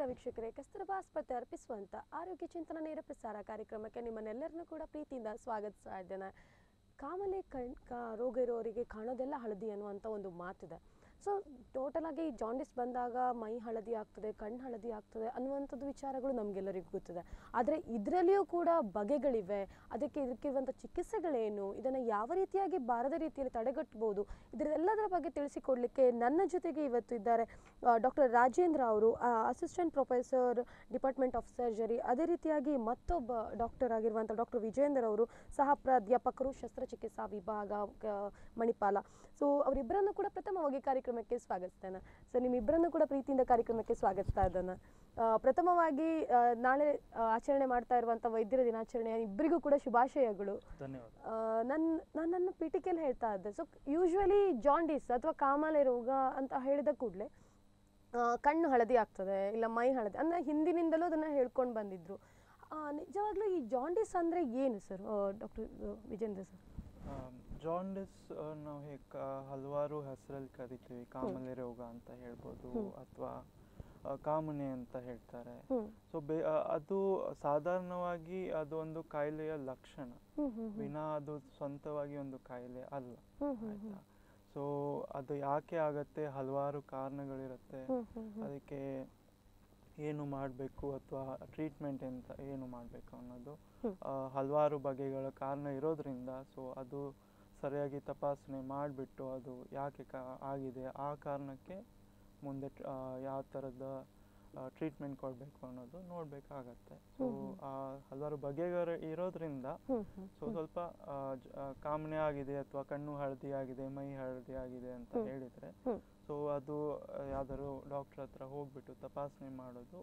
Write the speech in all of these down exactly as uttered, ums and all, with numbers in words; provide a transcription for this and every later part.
ವೀಕ್ಷಕರೇ, ಕಸ್ತೂರಬಾ ಆಸ್ಪತ್ರೆ ಅರ್ಪಿಸುವಂತ ಆರೋಗ್ಯ ಚಿಂತನ ನೇರ ಪ್ರಸಾರ ಕಾರ್ಯಕ್ರಮಕ್ಕೆ ನಿಮ್ಮನ್ನೆಲ್ಲರನ್ನೂ ಕೂಡ ಪ್ರೀತಿಯಿಂದ ಸ್ವಾಗತಿಸ್ತಾ ಇದ್ದೇನೆ. ಕಾಮಲೆ ಕಣ್ ರೋಗ ಇರೋರಿಗೆ ಕಾಣೋದೆಲ್ಲ ಹಳದಿ ಅನ್ನುವಂಥ ಒಂದು ಮಾತಿದೆ. ಸೊ ಟೋಟಲ್ ಆಗಿ ಜಾಂಡಿಸ್ ಬಂದಾಗ ಮೈ ಹಳದಿ ಆಗ್ತದೆ, ಕಣ್ಣು ಹಳದಿ ಆಗ್ತದೆ ಅನ್ನುವಂಥದ್ದು ವಿಚಾರಗಳು ನಮಗೆಲ್ಲರಿಗೂ ಗೊತ್ತಿದೆ. ಆದರೆ ಇದರಲ್ಲಿಯೂ ಕೂಡ ಬಗೆಗಳಿವೆ. ಅದಕ್ಕೆ ಇದಕ್ಕಿರುವಂಥ ಚಿಕಿತ್ಸೆಗಳೇನು, ಇದನ್ನು ಯಾವ ರೀತಿಯಾಗಿ ಬಾರದ ರೀತಿಯಲ್ಲಿ ತಡೆಗಟ್ಟಬಹುದು, ಇದರೆಲ್ಲದರ ಬಗ್ಗೆ ತಿಳಿಸಿಕೊಡಲಿಕ್ಕೆ ನನ್ನ ಜೊತೆಗೆ ಇವತ್ತು ಇದ್ದಾರೆ ಡಾಕ್ಟರ್ ರಾಜೇಂದ್ರ ಅವರು, assistant professor department of surgery. ಅದೇ ರೀತಿಯಾಗಿ ಮತ್ತೊಬ್ಬ ಡಾಕ್ಟರ್ ಆಗಿರುವಂಥ ಡಾಕ್ಟರ್ ವಿಜೇಂದ್ರ ಅವರು, ಸಹ ಪ್ರಾಧ್ಯಾಪಕರು, ಶಸ್ತ್ರಚಿಕಿತ್ಸಾ ವಿಭಾಗ, ಮಣಿಪಾಲ. ಸೊ ಅವರಿಬ್ಬರನ್ನು ಕೂಡ ಪ್ರಥಮವಾಗಿ ಕಾರ್ಯಕ್ರಮಕ್ಕೆ ಸ್ವಾಗತಿಸ್ತೇನೆ. ಸೊ ನಿಮ್ಮಿಬ್ಬರನ್ನು ಕೂಡ ಪ್ರೀತಿಯಿಂದ ಕಾರ್ಯಕ್ರಮಕ್ಕೆ ಸ್ವಾಗತಿಸ್ತಾ ಇದ್ದೇನೆ. ಪ್ರಥಮವಾಗಿ ನಾಳೆ ಆಚರಣೆ ಮಾಡ್ತಾ ಇರುವಂಥ ವೈದ್ಯರ ದಿನಾಚರಣೆ ಇಬ್ಬರಿಗೂ ಕೂಡ ಶುಭಾಶಯಗಳು. ಧನ್ಯವಾದ. ನನ್ನ ನನ್ನನ್ನು ಪೀಠಿಕೆಯಲ್ಲಿ ಹೇಳ್ತಾ ಇದ್ದೆ. ಸೊ ಯೂಶ್ವಲಿ ಜಾಂಡಿಸ್ ಅಥವಾ ಕಾಮಾಲೆ ರೋಗ ಅಂತ ಹೇಳಿದ ಕೂಡಲೇ ಕಣ್ಣು ಹಳದಿ ಆಗ್ತದೆ, ಇಲ್ಲ ಮೈ ಹಳದಿ ಅಂದರೆ ಹಿಂದಿನಿಂದಲೂ ಅದನ್ನು ಹೇಳ್ಕೊಂಡು ಬಂದಿದ್ರು. ನಿಜವಾಗ್ಲೂ ಈ ಜಾಂಡಿಸ್ ಅಂದರೆ ಏನು sir, doctor Vijendra sir? Jaundice ನಾವು ಹೇಗೆ ಹಲವಾರು ಹೆಸರಲ್ಲಿ ಕರಿತೀವಿ. ಕಾಮಾಲೆ ರೋಗ ಅಂತ ಹೇಳ್ಬೋದು, ಅಥವಾ ಕಾಮನೆ ಅಂತ ಹೇಳ್ತಾರೆ. ಸೊ ಬೇ ಅದು ಸಾಧಾರಣವಾಗಿ ಅದು ಒಂದು ಕಾಯಿಲೆಯ ಲಕ್ಷಣ, ವಿನಾ ಅದು ಸ್ವಂತವಾಗಿ ಒಂದು ಕಾಯಿಲೆ ಅಲ್ಲ. ಆಯ್ತಾ? ಸೊ ಅದು ಯಾಕೆ ಆಗತ್ತೆ, ಹಲವಾರು ಕಾರಣಗಳಿರುತ್ತೆ. ಅದಕ್ಕೆ ಏನು ಮಾಡಬೇಕು ಅಥವಾ ಟ್ರೀಟ್ಮೆಂಟ್ ಎಂತ ಏನು ಮಾಡಬೇಕು ಅನ್ನೋದು ಹಲವಾರು ಬಗೆಗಳ ಕಾರಣ ಇರೋದ್ರಿಂದ, ಸೊ ಅದು ಸರಿಯಾಗಿ ತಪಾಸಣೆ ಮಾಡಿಬಿಟ್ಟು ಅದು ಯಾಕೆ ಕಾ ಆಗಿದೆ ಆ ಕಾರಣಕ್ಕೆ ಮುಂದೆ ಯಾವ ಥರದ ಟ್ರೀಟ್ಮೆಂಟ್ ಕೊಡಬೇಕು ಅನ್ನೋದು ನೋಡಬೇಕಾಗತ್ತೆ. ಸೊ ಆ ಹಲವಾರು ಬಗೆಗಳು ಇರೋದ್ರಿಂದ ಸೊ ಸ್ವಲ್ಪ ಕಾಮನೆ ಆಗಿದೆ ಅಥವಾ ಕಣ್ಣು ಹಳದಿ ಆಗಿದೆ, ಮೈ ಹಳದಿ ಆಗಿದೆ ಅಂತ ಹೇಳಿದರೆ, ಸೊ ಅದು ಯಾವ್ದಾದ್ರು ಡಾಕ್ಟರ್ ಹತ್ರ ಹೋಗ್ಬಿಟ್ಟು ತಪಾಸಣೆ ಮಾಡೋದು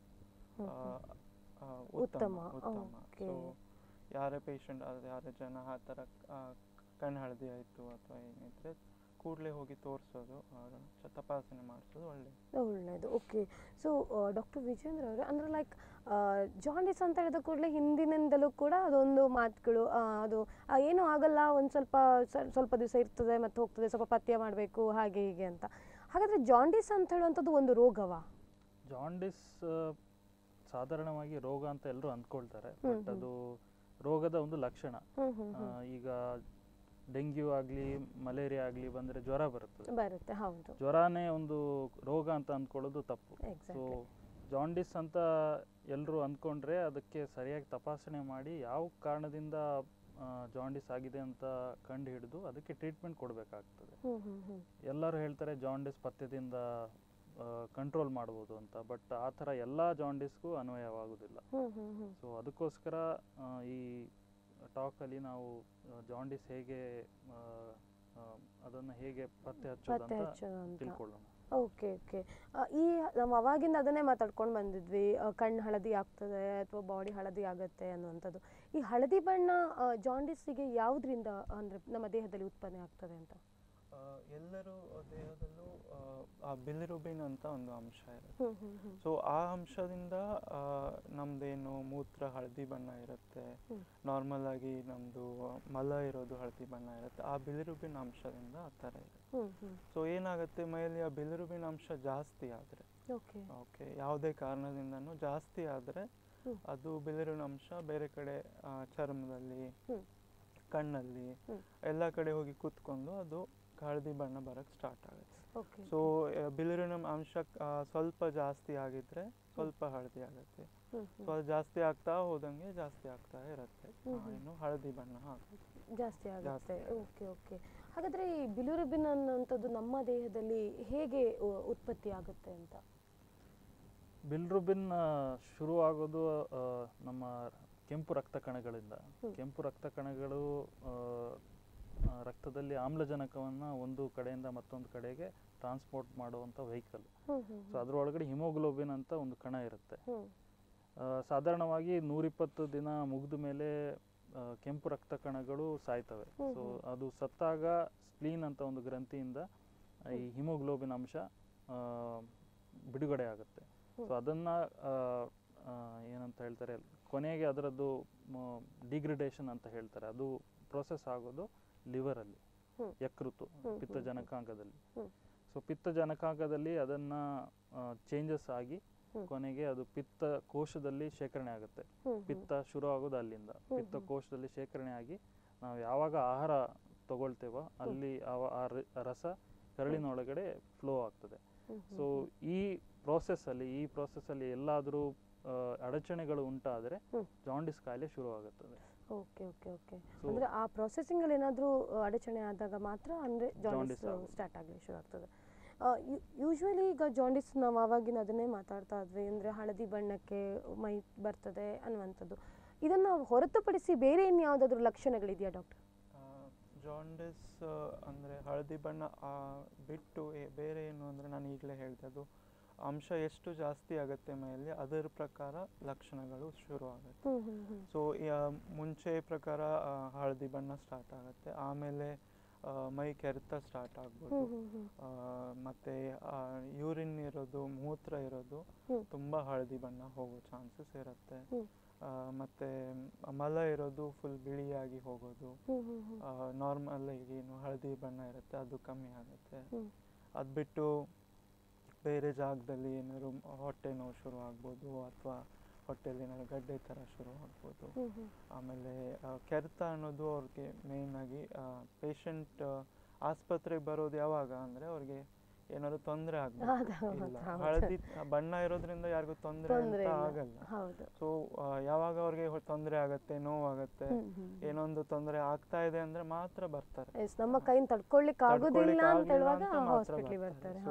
ಉತ್ತಮ ಉತ್ತಮ ಸೊ ಯಾರೇ ಪೇಷಂಟ್ ಆದ್ರೆ, ಯಾರೇ ಜನ ಆ ಥರ ಕಣ್ಣು ಹಳದಿ ಆಯಿತು ಅಥವಾ ಏನಿದ್ರೆ ಕೂಡಲೇ ಹೋಗಿ ತೋರಿಸೋದು, ತಪಾಸಣೆ ಮಾಡಿಸೋದು ಒಳ್ಳೆಯದು ಒಳ್ಳೆಯದು ಓಕೆ. ಸೊ ಡಾಕ್ಟರ್ ವಿಜೇಂದ್ರ ಅವರೇ, ಅಂದರೆ ಲೈಕ್ ಜಾಂಡಿಸ್ ಅಂತ ಹೇಳಿದ ಕೂಡಲೇ ಹಿಂದಿನಿಂದಲೂ ಕೂಡ ಅದೊಂದು ಮಾತುಗಳು, ಅದು ಏನೂ ಆಗಲ್ಲ, ಒಂದು ಸ್ವಲ್ಪ ಸ್ವಲ್ಪ ದಿವಸ ಇರ್ತದೆ ಮತ್ತು ಹೋಗ್ತದೆ, ಸ್ವಲ್ಪ ಪಥ್ಯ ಮಾಡಬೇಕು ಹಾಗೆ ಹೀಗೆ ಅಂತ. ಹಾಗಾದರೆ ಜಾಂಡಿಸ್ ಅಂತ ಹೇಳುವಂಥದ್ದು ಒಂದು ರೋಗವಾ? ಜಾಂಡಿಸ್ ಸಾಧಾರಣವಾಗಿ ರೋಗ ಅಂತ ಎಲ್ಲರೂ ಅಂದ್ಕೊಳ್ತಾರೆ, ಬಟ್ ಅದು ರೋಗದ ಒಂದು ಲಕ್ಷಣ. ಈಗ ಡೆಂಗ್ಯೂ ಆಗಲಿ, ಮಲೇರಿಯಾ ಆಗಲಿ ಬಂದರೆ ಜ್ವರ ಬರುತ್ತದೆ, ಬರುತ್ತೆ. ಹೌದು, ಜ್ವರನೇ ಒಂದು ರೋಗ ಅಂತ ಅಂದ್ಕೊಳ್ಳೋದು ತಪ್ಪು. ಸೊ ಜಾಂಡಿಸ್ ಅಂತ ಎಲ್ಲರೂ ಅಂದ್ಕೊಂಡ್ರೆ ಅದಕ್ಕೆ ಸರಿಯಾಗಿ ತಪಾಸಣೆ ಮಾಡಿ ಯಾವ ಕಾರಣದಿಂದ ಜಾಂಡಿಸ್ ಆಗಿದೆ ಅಂತ ಕಂಡು ಹಿಡಿದು ಅದಕ್ಕೆ ಟ್ರೀಟ್ಮೆಂಟ್ ಕೊಡಬೇಕಾಗ್ತದೆ. ಎಲ್ಲರೂ ಹೇಳ್ತಾರೆ ಜಾಂಡಿಸ್ ಪಥ್ಯದಿಂದ ಕಂಟ್ರೋಲ್ ಮಾಡ್ಬೋದು ಅಂತ, ಬಟ್ ಆ ಥರ ಎಲ್ಲ ಜಾಂಡಿಸ್ಗೂ ಅನ್ವಯವಾಗುವುದಿಲ್ಲ. ಸೊ ಅದಕ್ಕೋಸ್ಕರ ಈ ಟಾಕಲ್ಲಿ ನಾವು ಜಾಂಡಿಸ್ ಹೇಗೆ ಅದನ್ನು ಹೇಗೆ ಪತ್ತೆ ಹಚ್ಚೋದು ಅಂತ ತಿಳ್ಕೊಳ್ಳೋಣ. Okay okay. ಈ ನಾವು ಅವಾಗಿಂದ ಅದನ್ನೇ ಮಾತಾಡ್ಕೊಂಡು ಬಂದಿದ್ವಿ, ಕಣ್ಣು ಹಳದಿ ಆಗ್ತದೆ ಅಥವಾ ಬಾಡಿ ಹಳದಿ ಆಗುತ್ತೆ ಅನ್ನುವಂಥದ್ದು. ಈ ಹಳದಿ ಬಣ್ಣ ಜಾಂಡಿಸ್ಸಿಗೆ ಯಾವುದರಿಂದ ಅಂದರೆ ನಮ್ಮ ದೇಹದಲ್ಲಿ ಉತ್ಪನ್ನ ಆಗ್ತದೆ ಅಂತ? ಎಲ್ಲರೂ ದೇಹದಲ್ಲೂ ಆ ಬಿಲಿರುಬಿನ್ ಅಂತ ಒಂದು ಅಂಶ ಇರುತ್ತೆ. ಸೊ ಆ ಅಂಶದಿಂದ ನಮ್ದೇನು ಮೂತ್ರ ಹಳದಿ ಬಣ್ಣ ಇರುತ್ತೆ, ನಾರ್ಮಲ್ ಆಗಿ ನಮ್ದು ಮಲ ಇರೋದು ಹಳದಿ ಬಣ್ಣ ಇರುತ್ತೆ, ಆ ಬಿಲಿರುಬಿನ್ ಅಂಶದಿಂದ ಆ ಥರ ಇರುತ್ತೆ. ಸೊ ಏನಾಗುತ್ತೆ, ಮೈಯಲ್ಲಿ ಆ ಬಿಲಿರುಬಿನ್ ಅಂಶ ಜಾಸ್ತಿ ಆದರೆ, ಓಕೆ ಯಾವುದೇ ಕಾರಣದಿಂದನೂ ಜಾಸ್ತಿ ಆದರೆ ಅದು ಬಿಲಿರುಬಿನ್ ಅಂಶ ಬೇರೆ ಕಡೆ ಚರ್ಮದಲ್ಲಿ, ಕಣ್ಣಲ್ಲಿ ಎಲ್ಲ ಕಡೆ ಹೋಗಿ ಕೂತ್ಕೊಂಡು ಅದು ಹಳದಿ ಬಣ್ಣ ಬರಕ್ಕೆ ಸ್ಟಾರ್ಟ್ ಆಗುತ್ತೆ. ಸೊ ಬಿಲಿರುಬಿನ್ ಅಂಶ ಸ್ವಲ್ಪ ಜಾಸ್ತಿ ಆಗಿದ್ರೆ ಸ್ವಲ್ಪ ಹಳದಿ ಆಗುತ್ತೆ. ಸೊ ಅದು ಜಾಸ್ತಿ ಆಗ್ತಾ ಹೋದಂಗೆ ಜಾಸ್ತಿ ಆಗ್ತಾ ಇರುತ್ತೆ, ಇನ್ನು ಹಳದಿ ಬಣ್ಣ ಜಾಸ್ತಿ ಆಗುತ್ತೆ. Okay okay. ಹಾಗಾದ್ರೆ ಈ ಬಿಲಿರುಬಿನ್ ಅನ್ನುವಂಥದ್ದು ನಮ್ಮ ದೇಹದಲ್ಲಿ ಹೇಗೆ ಉತ್ಪತ್ತಿ ಆಗುತ್ತೆ ಅಂತ? ಬಿಲಿರುಬಿನ್ ಶುರು ಆಗೋದು ನಮ್ಮ ಕೆಂಪು ರಕ್ತ ಕಣಗಳಿಂದ. ಕೆಂಪು ರಕ್ತ ಕಣಗಳು ರಕ್ತದಲ್ಲಿ ಆಮ್ಲಜನಕವನ್ನು ಒಂದು ಕಡೆಯಿಂದ ಮತ್ತೊಂದು ಕಡೆಗೆ ಟ್ರಾನ್ಸ್ಪೋರ್ಟ್ ಮಾಡುವಂಥ ವೆಹಿಕಲ್. ಸೊ ಅದರೊಳಗಡೆ ಹಿಮೋಗ್ಲೋಬಿನ್ ಅಂತ ಒಂದು ಕಣ ಇರುತ್ತೆ. ಸಾಧಾರಣವಾಗಿ ನೂರಿಪ್ಪತ್ತು ದಿನ ಮುಗಿದ ಮೇಲೆ ಕೆಂಪು ರಕ್ತ ಕಣಗಳು ಸಾಯ್ತವೆ. ಸೊ ಅದು ಸತ್ತಾಗ ಸ್ಪ್ಲೀನ್ ಅಂತ ಒಂದು ಗ್ರಂಥಿಯಿಂದ ಈ ಹಿಮೋಗ್ಲೋಬಿನ್ ಅಂಶ ಬಿಡುಗಡೆ ಆಗುತ್ತೆ. ಸೊ ಅದನ್ನು ಏನಂತ ಹೇಳ್ತಾರೆ, ಕೊನೆಗೆ ಅದರದ್ದು ಡಿಗ್ರೇಡೇಷನ್ ಅಂತ ಹೇಳ್ತಾರೆ, ಅದು ಪ್ರೊಸೆಸ್ ಆಗೋದು ಲಿವರಲ್ಲಿ, ಯಕೃತು, ಪಿತ್ತಜನಕಾಂಗದಲ್ಲಿ. ಸೊ ಪಿತ್ತಜನಕಾಂಗದಲ್ಲಿ ಅದನ್ನು ಚೇಂಜಸ್ ಆಗಿ ಕೊನೆಗೆ ಅದು ಪಿತ್ತ ಕೋಶದಲ್ಲಿ ಶೇಖರಣೆ ಆಗುತ್ತೆ. ಪಿತ್ತ ಶುರು ಆಗೋದು ಅಲ್ಲಿಂದ. ಪಿತ್ತ ಕೋಶದಲ್ಲಿ ಶೇಖರಣೆ ಆಗಿ ನಾವು ಯಾವಾಗ ಆಹಾರ ತಗೊಳ್ತೇವೋ ಅಲ್ಲಿ ಆ ರಸ ಕರಳಿನೊಳಗಡೆ ಫ್ಲೋ ಆಗ್ತದೆ. ಸೊ ಈ ಪ್ರೋಸೆಸ್ಸಲ್ಲಿ ಈ ಪ್ರೋಸೆಸ್ಸಲ್ಲಿ ಎಲ್ಲಾದರೂ ಅಡಚಣೆಗಳು ಉಂಟಾದರೆ ಜಾಂಡಿಸ್ ಕಾಯಿಲೆ ಶುರುವಾಗುತ್ತದೆ. ಓಕೆ ಓಕೆ ಓಕೆ ಅಂದರೆ ಆ ಪ್ರೊಸೆಸಿಂಗಲ್ಲಿ ಏನಾದರೂ ಅಡಚಣೆ ಆದಾಗ ಮಾತ್ರ ಅಂದರೆ ಜಾಂಡಿಸ್ ಸ್ಟಾರ್ಟ್ ಆಗಲಿ ಶುರು ಆಗ್ತದೆ. ಯೂಶ್ವಲಿ ಈಗ ಜಾಂಡಿಸ್ ನಾವು ಆವಾಗಿನ ಅದನ್ನೇ ಮಾತಾಡ್ತಾ ಇದ್ವಿ, ಅಂದರೆ ಹಳದಿ ಬಣ್ಣಕ್ಕೆ ಮೈ ಬರ್ತದೆ ಅನ್ನುವಂಥದ್ದು. ಇದನ್ನು ಹೊರತುಪಡಿಸಿ ಬೇರೆ ಇನ್ಯಾವುದಾದ್ರೂ ಲಕ್ಷಣಗಳಿದೆಯಾ ಡಾಕ್ಟರ್? ಜಾಂಡಿಸ್ ಅಂದರೆ ಹಳದಿ ಬಣ್ಣ ಬಿಟ್ಟು ಬೇರೆ ಏನು ಅಂದರೆ ನಾನು ಈಗಲೇ ಹೇಳಿದೆ, ಅದು ಅಂಶ ಎಷ್ಟು ಜಾಸ್ತಿ ಆಗುತ್ತೆ ಮೈಯಲ್ಲಿ ಅದರ ಪ್ರಕಾರ ಲಕ್ಷಣಗಳು ಶುರು ಆಗುತ್ತೆ. ಸೊ ಮುಂಚೆ ಪ್ರಕಾರ ಹಳದಿ ಬಣ್ಣ ಸ್ಟಾರ್ಟ್ ಆಗುತ್ತೆ, ಆಮೇಲೆ ಮೈ ಕೆರೆತ ಸ್ಟಾರ್ಟ್ ಆಗ್ಬೋದು, ಮತ್ತು ಯೂರಿನ್ ಇರೋದು ಮೂತ್ರ ಇರೋದು ತುಂಬ ಹಳದಿ ಬಣ್ಣ ಹೋಗೋ ಚಾನ್ಸಸ್ ಇರುತ್ತೆ. ಮತ್ತು ಮಲ ಇರೋದು ಫುಲ್ ಬಿಳಿಯಾಗಿ ಹೋಗೋದು, ನಾರ್ಮಲ್ ಏನು ಹಳದಿ ಬಣ್ಣ ಇರುತ್ತೆ ಅದು ಕಮ್ಮಿ ಆಗುತ್ತೆ. ಅದು ಬಿಟ್ಟು ಬೇರೆ ಜಾಗದಲ್ಲಿ ಏನಾದ್ರು ಹೊಟ್ಟೆ ನೋವು ಶುರು ಆಗ್ಬೋದು, ಅಥವಾ ಹೊಟ್ಟೆಯಲ್ಲಿ ಏನಾದ್ರು ಗಡ್ಡೆ ಥರ ಶುರು ಆಗ್ಬೋದು. ಆಮೇಲೆ ಕೆರೆತ ಅನ್ನೋದು ಅವ್ರಿಗೆ ಮೇಯ್ನಾಗಿ ಪೇಷಂಟ್ ಆಸ್ಪತ್ರೆಗೆ ಬರೋದು ಯಾವಾಗ ಅಂದರೆ ಅವ್ರಿಗೆ ಏನಾದ್ರು ತೊಂದರೆ ಆಗ್ಬೋದು. ಇಲ್ಲ, ಹಳದಿ ಬಣ್ಣ ಇರೋದ್ರಿಂದ ಯಾರಿಗೂ ತೊಂದರೆ ಅಂತ ಆಗಲ್ಲ. ಸೊ ಯಾವಾಗ ಅವ್ರಿಗೆ ತೊಂದರೆ ಆಗತ್ತೆ, ನೋವಾಗತ್ತೆ, ಏನೊಂದು ತೊಂದರೆ ಆಗ್ತಾ ಇದೆ ಅಂದ್ರೆ ಮಾತ್ರ ಬರ್ತಾರೆ. ನಮ್ಮ ಕೈಯಿಂದ ತಡ್ಕೊಳ್ಳಿಕ್ಕೆ ಆಗೋದಿಲ್ಲ ಅಂತ ಹೇಳುವಾಗ ಹಾಸ್ಪಿಟಲ್ ಬರ್ತಾರೆ.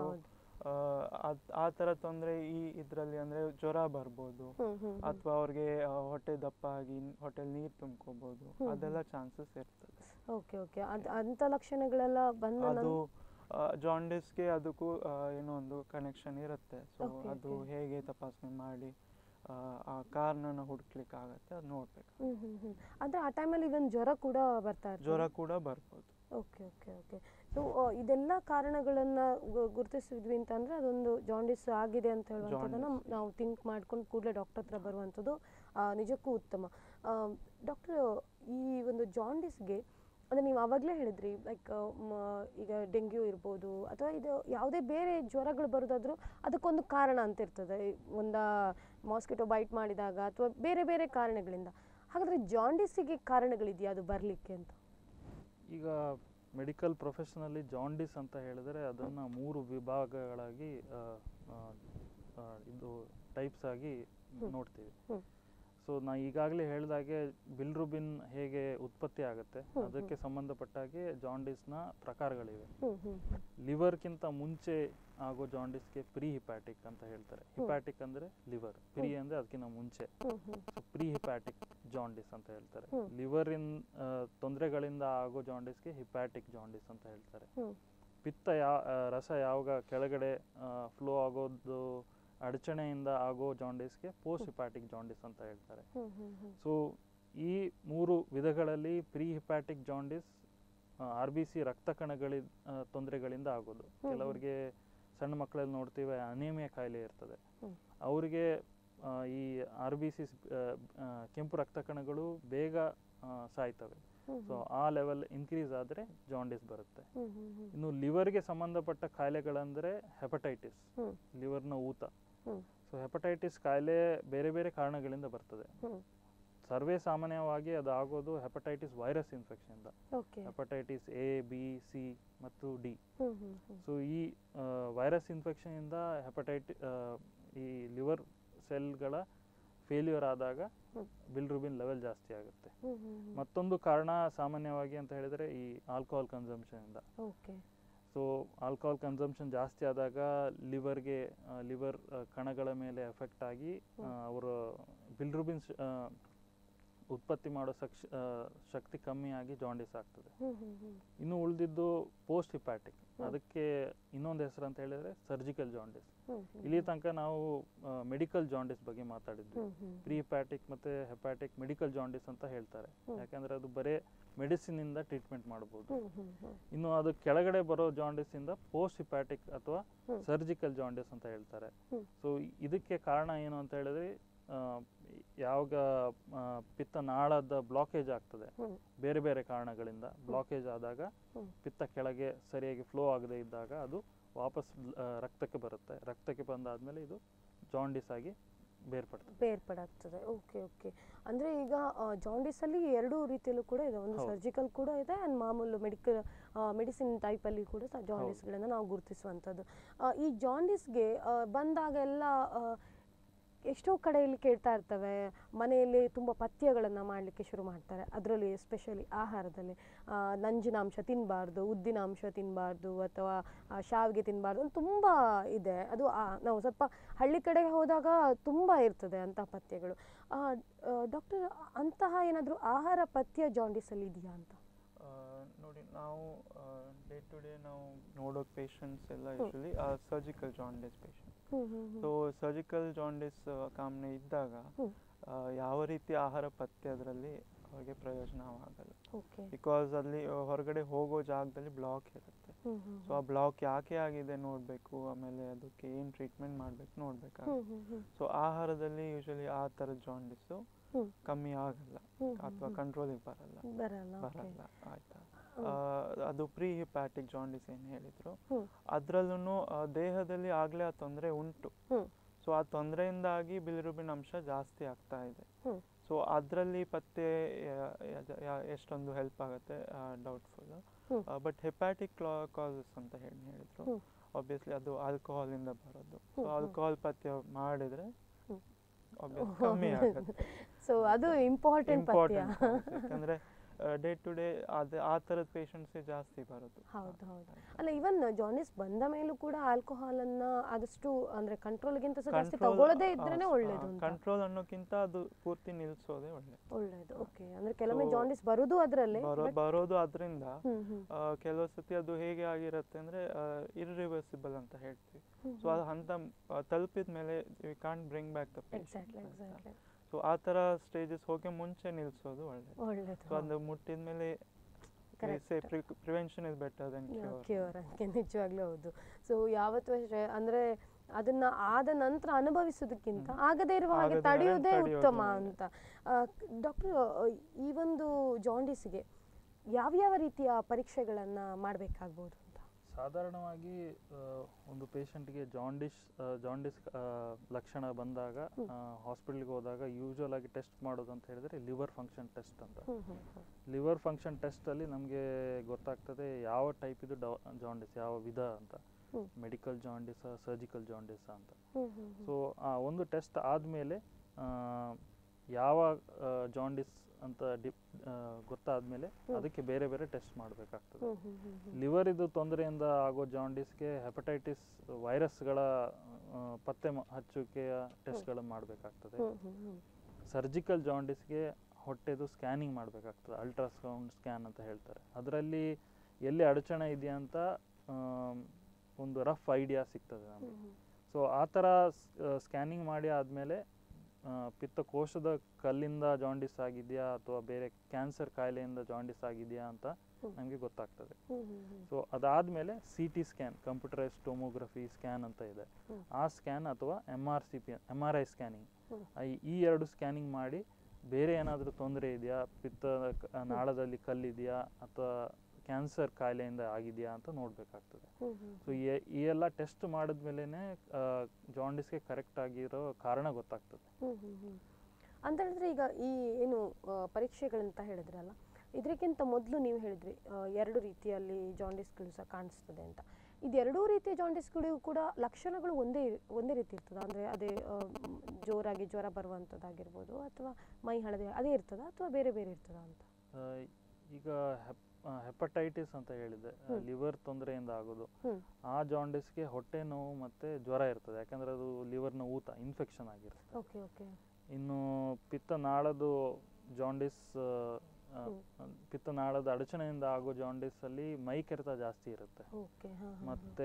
ಆ ತರ ತೊಂದರೆ ಈ ಇದ್ರಲ್ಲಿ ಅಂದ್ರೆ ಜ್ವರ ಬರ್ಬೋದು, ಅಥವಾ ಅವ್ರಿಗೆ ಹೊಟ್ಟೆ ದಪ್ಪ ಆಗಿ ಹೊಟ್ಟೆಲಿ ನೀರು ತುಂಬ್ಕೋಬಹುದು, ಅದೆಲ್ಲ ಚಾನ್ಸಸ್ ಇರ್ತದೆ. ಓಕೆ ಓಕೆ ಅಂತ ಲಕ್ಷಣಗಳೆಲ್ಲ ಬಂದ ಅದು ಜಾಂಡಿಸ್ಗೆ ಅದಕ್ಕೂ ಏನೋ ಒಂದು ಕನೆಕ್ಷನ್ ಇರುತ್ತೆ. ಸೊ ಅದು ಹೇಗೆ ತಪಾಸಣೆ ಮಾಡಿ ಆ ಕಾರಣನ ಹುಡುಕ್ಲಿಕ್ಕೆ ಆಗತ್ತೆ, ಅದು ನೋಡ್ಬೇಕು. ಅಂದ್ರೆ ಆ ಟೈಮಲ್ಲಿ ಇವನ್ ಜ್ವರ ಕೂಡ ಬರ್ತಾ ಇರ್ತದೆ? ಜ್ವರ ಕೂಡ ಬರ್ಬೋದು. ಓಕೆ ಓಕೆ ಓಕೆ ಸೊ ಇದೆಲ್ಲ ಕಾರಣಗಳನ್ನು ಗುರುತಿಸಿದ್ವಿ ಅಂತಂದರೆ ಅದೊಂದು ಜಾಂಡಿಸ್ ಆಗಿದೆ ಅಂತ ಹೇಳುವಂಥದ್ದನ್ನು ನಾವು ಥಿಂಕ್ ಮಾಡ್ಕೊಂಡು ಕೂಡಲೇ ಡಾಕ್ಟರ್ ಹತ್ರ ಬರುವಂಥದ್ದು ನಿಜಕ್ಕೂ ಉತ್ತಮ. ಡಾಕ್ಟರ್, ಈ ಒಂದು ಜಾಂಡಿಸ್ಗೆ ಅಂದರೆ ನೀವು ಆವಾಗಲೇ ಹೇಳಿದ್ರಿ, ಲೈಕ್ ಈಗ ಡೆಂಗ್ಯೂ ಇರ್ಬೋದು ಅಥವಾ ಇದು ಯಾವುದೇ ಬೇರೆ ಜ್ವರಗಳು ಬರೋದಾದರೂ ಅದಕ್ಕೊಂದು ಕಾರಣ ಅಂತ ಇರ್ತದೆ, ಒಂದು ಮಾಸ್ಕಿಟೋ ಬೈಟ್ ಮಾಡಿದಾಗ ಅಥವಾ ಬೇರೆ ಬೇರೆ ಕಾರಣಗಳಿಂದ. ಹಾಗಾದರೆ ಜಾಂಡಿಸ್ಸಿಗೆ ಕಾರಣಗಳಿದೆಯಾ ಅದು ಬರಲಿಕ್ಕೆ ಅಂತ? ಈಗ ಮೆಡಿಕಲ್ ಪ್ರೊಫೆಷನಲ್ಲಿ ಜಾಂಡಿಸ್ ಅಂತ ಹೇಳಿದರೆ ಅದನ್ನು ಮೂರು ವಿಭಾಗಗಳಾಗಿ ಇದು ಟೈಪ್ಸ್ ಆಗಿ ನೋಡ್ತೀವಿ. ಸೊ ನಾ ಈಗಾಗಲೇ ಹೇಳಿದಾಗೆ ಬಿಲ್ರುಬಿನ್ ಹೇಗೆ ಉತ್ಪತ್ತಿ ಆಗುತ್ತೆ ಅದಕ್ಕೆ ಸಂಬಂಧಪಟ್ಟಾಗೆ ಜಾಂಡಿಸ್ನ ಪ್ರಕಾರಗಳಿವೆ. ಲಿವರ್ಗಿಂತ ಮುಂಚೆ ಆಗೋ ಜಾಂಡಿಸ್ಗೆ ಪ್ರೀ ಹಿಪ್ಯಾಟಿಕ್ ಅಂತ ಹೇಳ್ತಾರೆ. ಹಿಪ್ಯಾಟಿಕ್ ಅಂದರೆ ಲಿವರ್, ಪ್ರೀ ಅಂದರೆ ಅದಕ್ಕಿಂತ ಮುಂಚೆ, ಪ್ರೀ ಹಿಪ್ಯಾಟಿಕ್ ಜಾಂಡಿಸ್ ಅಂತ ಹೇಳ್ತಾರೆ. ಲಿವರಿನ್ ತೊಂದರೆಗಳಿಂದ ಆಗೋ ಜಾಂಡಿಸ್ಗೆ ಹಿಪ್ಯಾಟಿಕ್ ಜಾಂಡಿಸ್ ಅಂತ ಹೇಳ್ತಾರೆ. ಪಿತ್ತ ಯಾ ರಸ ಯಾವಾಗ ಕೆಳಗಡೆ ಫ್ಲೋ ಆಗೋದು ಅಡಚಣೆಯಿಂದ ಆಗೋ ಜಾಂಡಿಸ್ಗೆ ಪೋಸ್ಟ್ ಹಿಪ್ಯಾಟಿಕ್ ಜಾಂಡಿಸ್ ಅಂತ ಹೇಳ್ತಾರೆ. ಸೊ ಈ ಮೂರು ವಿಧಗಳಲ್ಲಿ pre hepatic jaundice R B C ರಕ್ತ ಕಣಗಳ ತೊಂದರೆಗಳಿಂದ ಆಗೋದು. ಕೆಲವರಿಗೆ ಸಣ್ಣ ಮಕ್ಕಳಲ್ಲಿ ನೋಡ್ತೀವಿ ಅನೇಮಿಯಾ ಕಾಯಿಲೆ ಇರ್ತದೆ, ಅವರಿಗೆ ಈ ಆರ್ ಬಿ ಸಿ ಕೆಂಪು ರಕ್ತ ಕಣಗಳು ಬೇಗ ಸಾಯ್ತವೆ. ಸೊ ಆ ಲೆವೆಲ್ ಇನ್ಕ್ರೀಸ್ ಆದರೆ ಜಾಂಡಿಸ್ ಬರುತ್ತೆ. ಇನ್ನು ಲಿವರ್ಗೆ ಸಂಬಂಧಪಟ್ಟ ಕಾಯಿಲೆಗಳಂದ್ರೆ ಹೆಪಟೈಟಿಸ್, ಲಿವರ್ನ ಊತ. ಸೊ ಹೆಪಟೈಟಿಸ್ ಕಾಯಿಲೆ ಬೇರೆ ಬೇರೆ ಕಾರಣಗಳಿಂದ ಬರ್ತದೆ. ಸರ್ವೇ ಸಾಮಾನ್ಯವಾಗಿ ಅದು ಆಗೋದು ಹೆಪಟೈಟಿಸ್ ವೈರಸ್ ಇನ್ಫೆಕ್ಷನ್ ಇಂದ. ಹೆಪಟೈಟಿಸ್ ಎ, ಬಿ, ಸಿ ಮತ್ತು ಡಿ. ಸೊ ಈ ವೈರಸ್ ಇನ್ಫೆಕ್ಷನ್ ಇಂದ ಹೆಪಟೈಟಿ ಈ ಲಿವರ್ ಸೆಲ್ಗಳ ಫೇಲ್ಯೂರ್ ಆದಾಗ ಬಿಲ್ರುಬಿನ್ ಲೆವೆಲ್ ಜಾಸ್ತಿ ಆಗುತ್ತೆ. ಮತ್ತೊಂದು ಕಾರಣ ಸಾಮಾನ್ಯವಾಗಿ ಅಂತ ಹೇಳಿದ್ರೆ ಈ ಆಲ್ಕೋಹಾಲ್ ಕನ್ಸಂಪ್ಷನ್ ಇಂದ. ಸೊ ಆಲ್ಕೋಹಾಲ್ ಕನ್ಸಂಪ್ಷನ್ ಜಾಸ್ತಿ ಆದಾಗ ಲಿವರ್ಗೆ ಲಿವರ್ ಕಣಗಳ ಮೇಲೆ ಎಫೆಕ್ಟ್ ಆಗಿ ಅವರ ಬಿಲ್ರುಬಿನ್ ಉತ್ಪತ್ತಿ ಮಾಡೋ ಸಕ್ಷ ಶಕ್ತಿ ಕಮ್ಮಿ ಆಗಿ ಜಾಂಡಿಸ್ ಆಗ್ತದೆ. ಇನ್ನು ಉಳಿದಿದ್ದು ಪೋಸ್ಟ್ ಹಿಪ್ಯಾಟಿಕ್, ಅದಕ್ಕೆ ಇನ್ನೊಂದು ಹೆಸರು ಅಂತ ಹೇಳಿದ್ರೆ ಸರ್ಜಿಕಲ್ ಜಾಂಡಿಸ್. ಇಲ್ಲಿ ತನಕ ನಾವು ಮೆಡಿಕಲ್ ಜಾಂಡಿಸ್ ಬಗ್ಗೆ ಮಾತಾಡಿದ್ವಿ. ಪ್ರೀ ಹಿಪ್ಯಾಟಿಕ್ ಮತ್ತೆ ಹೆಪ್ಯಾಟಿಕ್ ಮೆಡಿಕಲ್ ಜಾಂಡಿಸ್ ಅಂತ ಹೇಳ್ತಾರೆ, ಯಾಕಂದ್ರೆ ಅದು ಬರೇ ಮೆಡಿಸಿನ್ ಇಂದ ಟ್ರೀಟ್ಮೆಂಟ್ ಮಾಡಬಹುದು. ಇನ್ನು ಅದು ಕೆಳಗಡೆ ಬರೋ ಜಾಂಡಿಸ್ ಇಂದ ಪೋಸ್ಟ್ ಹಿಪ್ಯಾಟಿಕ್ ಅಥವಾ ಸರ್ಜಿಕಲ್ ಜಾಂಡಿಸ್ ಅಂತ ಹೇಳ್ತಾರೆ. ಸೊ ಇದಕ್ಕೆ ಕಾರಣ ಏನು ಅಂತ ಹೇಳಿದ್ರೆ ಯಾವಾಗ ಪಿತ್ತ ನಾಳದ ಬ್ಲಾಕೇಜ್ ಆಗ್ತದೆ ಬೇರೆ ಬೇರೆ ಕಾರಣಗಳಿಂದ, ಬ್ಲಾಕೇಜ್ ಆದಾಗ ಪಿತ್ತ ಕೆಳಗೆ ಸರಿಯಾಗಿ ಫ್ಲೋ ಆಗದೆ ಇದ್ದಾಗ ಅದು ವಾಪಸ್ ರಕ್ತಕ್ಕೆ ಬರುತ್ತೆ. ರಕ್ತಕ್ಕೆ ಬಂದಾದ್ಮೇಲೆ ಇದು ಜಾಂಡಿಸ್ ಆಗಿ ಬೇರ್ಪಡ್ತದೆ ಬೇರ್ಪಡಾಗ್ತದೆ. ಓಕೆ ಓಕೆ ಅಂದರೆ ಈಗ ಜಾಂಡಿಸಲ್ಲಿ ಎರಡೂ ರೀತಿಯಲ್ಲೂ ಕೂಡ ಇದೆ, ಒಂದು ಸರ್ಜಿಕಲ್ ಕೂಡ ಇದೆ ಆ್ಯಂಡ್ ಮಾಮೂಲು ಮೆಡಿಕಲ್ ಮೆಡಿಸಿನ್ ಟೈಪಲ್ಲಿ ಕೂಡ ಜಾಂಡಿಸ್ಗಳನ್ನು ನಾವು ಗುರುತಿಸುವಂಥದ್ದು. ಈ ಜಾಂಡಿಸ್ಗೆ ಬಂದಾಗ ಎಲ್ಲ ಎಷ್ಟೋ ಕಡೆಯಲ್ಲಿ ಕೇಳ್ತಾ ಇರ್ತವೆ, ಮನೆಯಲ್ಲಿ ತುಂಬ ಪಥ್ಯಗಳನ್ನು ಮಾಡಲಿಕ್ಕೆ ಶುರು ಮಾಡ್ತಾರೆ, ಅದರಲ್ಲಿ ಎಸ್ಪೆಷಲಿ ಆಹಾರದಲ್ಲಿ ನಂಜಿನಾಂಶ ತಿನ್ನಬಾರ್ದು, ಉದ್ದಿನಾಂಶ ತಿನ್ನಬಾರ್ದು ಅಥವಾ ಶಾವಿಗೆ ತಿನ್ನಬಾರ್ದು ಅಂತ ತುಂಬ ಇದೆ. ಅದು ನಾವು ಸ್ವಲ್ಪ ಹಳ್ಳಿ ಕಡೆಗೆ ಹೋದಾಗ ತುಂಬ ಇರ್ತದೆ ಅಂಥ ಪಥ್ಯಗಳು. ಡಾಕ್ಟರ್, ಅಂತಹ ಏನಾದರೂ ಆಹಾರ ಪಥ್ಯ ಜಾಂಡಿಸಲ್ಲಿ ಇದೆಯಾ ಅಂತ? ನೋಡಿ, ನಾವು ಡೇ ಟು ಡೇ ನಾವು ನೋಡೋ ಪೇಷಂಟ್ಸ್ ಎಲ್ಲ usually surgical jaundice patient. So surgical jaundice ಕಾಮನೆ ಇದ್ದಾಗ ಯಾವ ರೀತಿ ಆಹಾರ ಪಥ್ಯ ಅದರಲ್ಲಿ ಅವ್ರಿಗೆ ಪ್ರಯೋಜನವಾಗಲ್ಲ. ಬಿಕಾಸ್ ಅಲ್ಲಿ ಹೊರಗಡೆ ಹೋಗೋ ಜಾಗದಲ್ಲಿ ಬ್ಲಾಕ್ ಇರುತ್ತೆ. ಸೊ ಆ ಬ್ಲಾಕ್ ಯಾಕೆ ಆಗಿದೆ ನೋಡಬೇಕು, ಆಮೇಲೆ ಅದಕ್ಕೆ ಏನು ಟ್ರೀಟ್ಮೆಂಟ್ ಮಾಡಬೇಕು ನೋಡಬೇಕಾಗುತ್ತೆ. ಸೊ ಆಹಾರದಲ್ಲಿ ಯೂಶಲಿ ಆ ಥರದ ಜಾಂಡಿಸು ಕಮ್ಮಿ ಆಗಲ್ಲ ಅಥವಾ ಕಂಟ್ರೋಲಿಗೆ ಬರಲ್ಲ ಬರಲ್ಲ ಆಯ್ತಾ. ಅದು ಪ್ರೀ ಹಿಪ್ಯಾಟಿಕ್ ಜಾಂಡಿಸ್ ಏನು ಹೇಳಿದ್ರು, ಅದರಲ್ಲೂ ದೇಹದಲ್ಲಿ ಆಗಲೇ ಆ ತೊಂದರೆ ಉಂಟು. ಸೊ ಆ ತೊಂದರೆಯಿಂದಾಗಿ ಬಿಲಿರುಬಿನ್ ಅಂಶ ಜಾಸ್ತಿ ಆಗ್ತಾ ಇದೆ. ಸೊ ಅದರಲ್ಲಿ ಪತ್ತೆ ಎಷ್ಟೊಂದು ಹೆಲ್ಪ್ ಆಗುತ್ತೆ ಡೌಟ್ಫುಲ್. ಬಟ್ ಹೆಪ್ಯಾಟಿಕ್ ಕಾಸಸ್ ಅಂತ ಹೇಳಿ ಹೇಳಿದ್ರು, ಆಬ್ವಿಯಸ್ಲಿ ಅದು ಆಲ್ಕೋಹಾಲ್ ಇಂದ ಬರೋದು. ಸೊ ಆಲ್ಕೋಹಾಲ್ ಪಥ್ಯ ಮಾಡಿದ್ರೆ ಕಮ್ಮಿ ಆಗುತ್ತೆ. ಸೊ ಅದು ಇಂಪಾರ್ಟೆಂಟ್ ಇಂಪಾರ್ಟೆಂಟ್ ಯಾಕಂದ್ರೆ ಡೇ ಟು ಡೇ ಅದು ಆ ಥರದ ಪೇಷಂಟ್ಸೇ ಜಾಸ್ತಿ ಬರೋದು. ಹೌದು ಹೌದು. ಅಲ್ಲ, ಇವನ್ ಜಾಂಡಿಸ್ ಬಂದ ಮೇಲೂ ಕೂಡ ಆಲ್ಕೋಹಾಲ್ ಅನ್ನ ಆದಷ್ಟು ಅಂದ್ರೆ ಕಂಟ್ರೋಲ್ಗಿಂತ ಜಾಸ್ತಿ ತಗೊಳ್ಳದೇ ಇದ್ರೇನೆ ಒಳ್ಳೇದು. ಕಂಟ್ರೋಲ್ ಅನ್ನೋಕ್ಕಿಂತ ಅದು ಪೂರ್ತಿ ನಿಲ್ಸೋದೇ ಒಳ್ಳೇದು ಒಳ್ಳೇದು ಓಕೆ. ಅಂದ್ರೆ ಕೆಲವೊಮ್ಮೆ ಜಾಂಡಿಸ್ ಬರೋದು ಅದರಲ್ಲೇ ಬರೋದು ಅದರಿಂದ ಕೆಲವು ಸತಿ ಅದು ಹೇಗೆ ಆಗಿರುತ್ತೆ ಅಂದ್ರೆ ಇರ್ರಿವರ್ಸಿಬಲ್ ಅಂತ ಹೇಳ್ತೀವಿ. ಸೊ ಅದು ಹಂತ ತಲುಪಿದ ಮೇಲೆ we can't bring back the patient. So ಆ ಥರ ಸ್ಟೇಜಸ್ ಹೋಗಿ ಮುಂಚೆ ನಿಲ್ಸೋದು ಒಳ್ಳೆಯದು. ಸೊ ಅದು ಮುಟ್ಟಿದ ಮೇಲೆ prevention is better than cure ಅಂತ ನಿಜವಾಗ್ಲೂ ಹೌದು. ಸೊ ಯಾವತ್ತೂ ಅಷ್ಟೇ ಅಂದರೆ ಅದನ್ನ ಆದ ನಂತರ ಅನುಭವಿಸೋದಕ್ಕಿಂತ ಆಗದೇ ಇರುವ ಹಾಗೆ ತಡೆಯೋದೇ ಉತ್ತಮ ಅಂತ. ಡಾಕ್ಟರ್, ಈ ಒಂದು ಜಾಂಡಿಸ್ಗೆ ಯಾವ್ಯಾವ ರೀತಿಯ ಪರೀಕ್ಷೆಗಳನ್ನು ಮಾಡಬೇಕಾಗ್ಬೋದು ಅಂತ? ಸಾಧಾರಣವಾಗಿ ಒಂದು ಪೇಷಂಟ್ಗೆ ಜಾಂಡಿಸ್ ಜಾಂಡಿಸ್ ಲಕ್ಷಣ ಬಂದಾಗ ಹಾಸ್ಪಿಟಲ್ಗೆ ಹೋದಾಗ ಯೂಶುವಲ್ ಆಗಿ ಟೆಸ್ಟ್ ಮಾಡೋದು ಅಂತ ಹೇಳಿದ್ರೆ ಲಿವರ್ ಫಂಕ್ಷನ್ ಟೆಸ್ಟ್ ಅಂತ. ಲಿವರ್ ಫಂಕ್ಷನ್ ಟೆಸ್ಟಲ್ಲಿ ನಮಗೆ ಗೊತ್ತಾಗ್ತದೆ ಯಾವ ಟೈಪ್ ಇದು ಜಾಂಡಿಸ್, ಯಾವ ವಿಧ ಅಂತ, ಮೆಡಿಕಲ್ ಜಾಂಡಿಸ್ ಸರ್ಜಿಕಲ್ ಜಾಂಡಿಸ್ ಅಂತ. ಸೊ ಆ ಒಂದು ಟೆಸ್ಟ್ ಆದಮೇಲೆ ಯಾವ ಜಾಂಡಿಸ್ ಅಂತ ಡಿ ಗೊತ್ತಾದ್ಮೇಲೆ ಅದಕ್ಕೆ ಬೇರೆ ಬೇರೆ ಟೆಸ್ಟ್ ಮಾಡಬೇಕಾಗ್ತದೆ. ಲಿವರ್ ಇದು ತೊಂದರೆಯಿಂದ ಆಗೋ ಜಾಂಡಿಸ್ಗೆ ಹೆಪಟೈಟಿಸ್ ವೈರಸ್ಗಳ ಪತ್ತೆ ಹಚ್ಚುವಿಕೆಯ ಟೆಸ್ಟ್ಗಳನ್ನು ಮಾಡಬೇಕಾಗ್ತದೆ. ಸರ್ಜಿಕಲ್ ಜಾಂಡಿಸ್ಗೆ ಹೊಟ್ಟೆದು ಸ್ಕ್ಯಾನಿಂಗ್ ಮಾಡಬೇಕಾಗ್ತದೆ, ಅಲ್ಟ್ರಾಸೌಂಡ್ ಸ್ಕ್ಯಾನ್ ಅಂತ ಹೇಳ್ತಾರೆ. ಅದರಲ್ಲಿ ಎಲ್ಲಿ ಅಡಚಣೆ ಇದೆಯಾ ಅಂತ ಒಂದು ರಫ್ ಐಡಿಯಾ ಸಿಗ್ತದೆ ನಮಗೆ. ಸೊ ಆ ಥರ ಸ್ಕ್ಯಾನಿಂಗ್ ಮಾಡಿ ಆದಮೇಲೆ ಪಿತ್ತಕೋಶದ ಕಲ್ಲಿಂದ ಜಾಂಡಿಸ್ ಆಗಿದೆಯಾ ಅಥವಾ ಬೇರೆ ಕ್ಯಾನ್ಸರ್ ಕಾಯಿಲೆಯಿಂದ ಜಾಂಡಿಸ್ ಆಗಿದೆಯಾ ಅಂತ ನಮಗೆ ಗೊತ್ತಾಗ್ತದೆ. ಸೊ ಅದಾದಮೇಲೆ C T scan, computerise tomography scan ಅಂತ ಇದೆ, ಆ ಸ್ಕ್ಯಾನ್ ಅಥವಾ M R C P M R I scanning, ಈ ಎರಡು ಸ್ಕ್ಯಾನಿಂಗ್ ಮಾಡಿ ಬೇರೆ ಏನಾದರೂ ತೊಂದರೆ ಇದೆಯಾ, ಪಿತ್ತ ನಾಳದಲ್ಲಿ ಕಲ್ಲಿದೆಯಾ ಅಥವಾ ಕ್ಯಾನ್ಸರ್ ಕಾಯಿಲೆಯಿಂದ ಆಗಿದೆಯಾ ಅಂತ ನೋಡಬೇಕಾಗ್ತದೆ. ಸೊ ಈ ಎಲ್ಲ ಟೆಸ್ಟ್ ಮಾಡಿದ್ಮೇಲೆ ಜಾಂಡಿಸ್ಗೆ ಕರೆಕ್ಟ್ ಆಗಿರೋ ಕಾರಣ ಗೊತ್ತಾಗ್ತದೆ. ಅಂತ ಹೇಳಿದ್ರೆ ಈಗ ಈ ಏನು ಪರೀಕ್ಷೆಗಳಂತ ಹೇಳಿದ್ರಲ್ಲ, ಇದಕ್ಕಿಂತ ಮೊದಲು ನೀವು ಹೇಳಿದ್ರಿ ಎರಡು ರೀತಿಯಲ್ಲಿ ಜಾಂಡಿಸ್ಗಳು ಸಹ ಕಾಣಿಸ್ತದೆ ಅಂತ. ಇದೆರಡೂ ರೀತಿಯ ಜಾಂಡಿಸ್ಗಳಿಗೂ ಕೂಡ ಲಕ್ಷಣಗಳು ಒಂದೇ ಒಂದೇ ರೀತಿ ಇರ್ತದೆ? ಅಂದರೆ ಅದೇ ಜೋರಾಗಿ ಜ್ವರ ಬರುವಂಥದ್ದಾಗಿರ್ಬೋದು ಅಥವಾ ಮೈ ಹಳದಿ ಅದೇ ಇರ್ತದ ಅಥವಾ ಬೇರೆ ಬೇರೆ ಇರ್ತದ ಅಂತ? ಈಗ ಹೆಪಟೈಟಿಸ್ ಅಂತ ಹೇಳಿದೆ, ಲಿವರ್ ತೊಂದರೆಯಿಂದ ಆಗೋದು, ಆ ಜಾಂಡಿಸ್ಗೆ ಹೊಟ್ಟೆ ನೋವು ಮತ್ತೆ ಜ್ವರ ಇರ್ತದೆ, ಯಾಕಂದ್ರೆ ಅದು ಲಿವರ್ನ ಊತ ಇನ್ಫೆಕ್ಷನ್ ಆಗಿರುತ್ತೆ. ಇನ್ನು ಪಿತ್ತನಾಳದ ಜಾಂಡಿಸ್, ಪಿತ್ತನಾಳದ ಅಡಚಣೆಯಿಂದ ಆಗೋ ಜಾಂಡಿಸ್ ಅಲ್ಲಿ ಮೈ ಕೆರೆತ ಜಾಸ್ತಿ ಇರುತ್ತೆ, ಮತ್ತೆ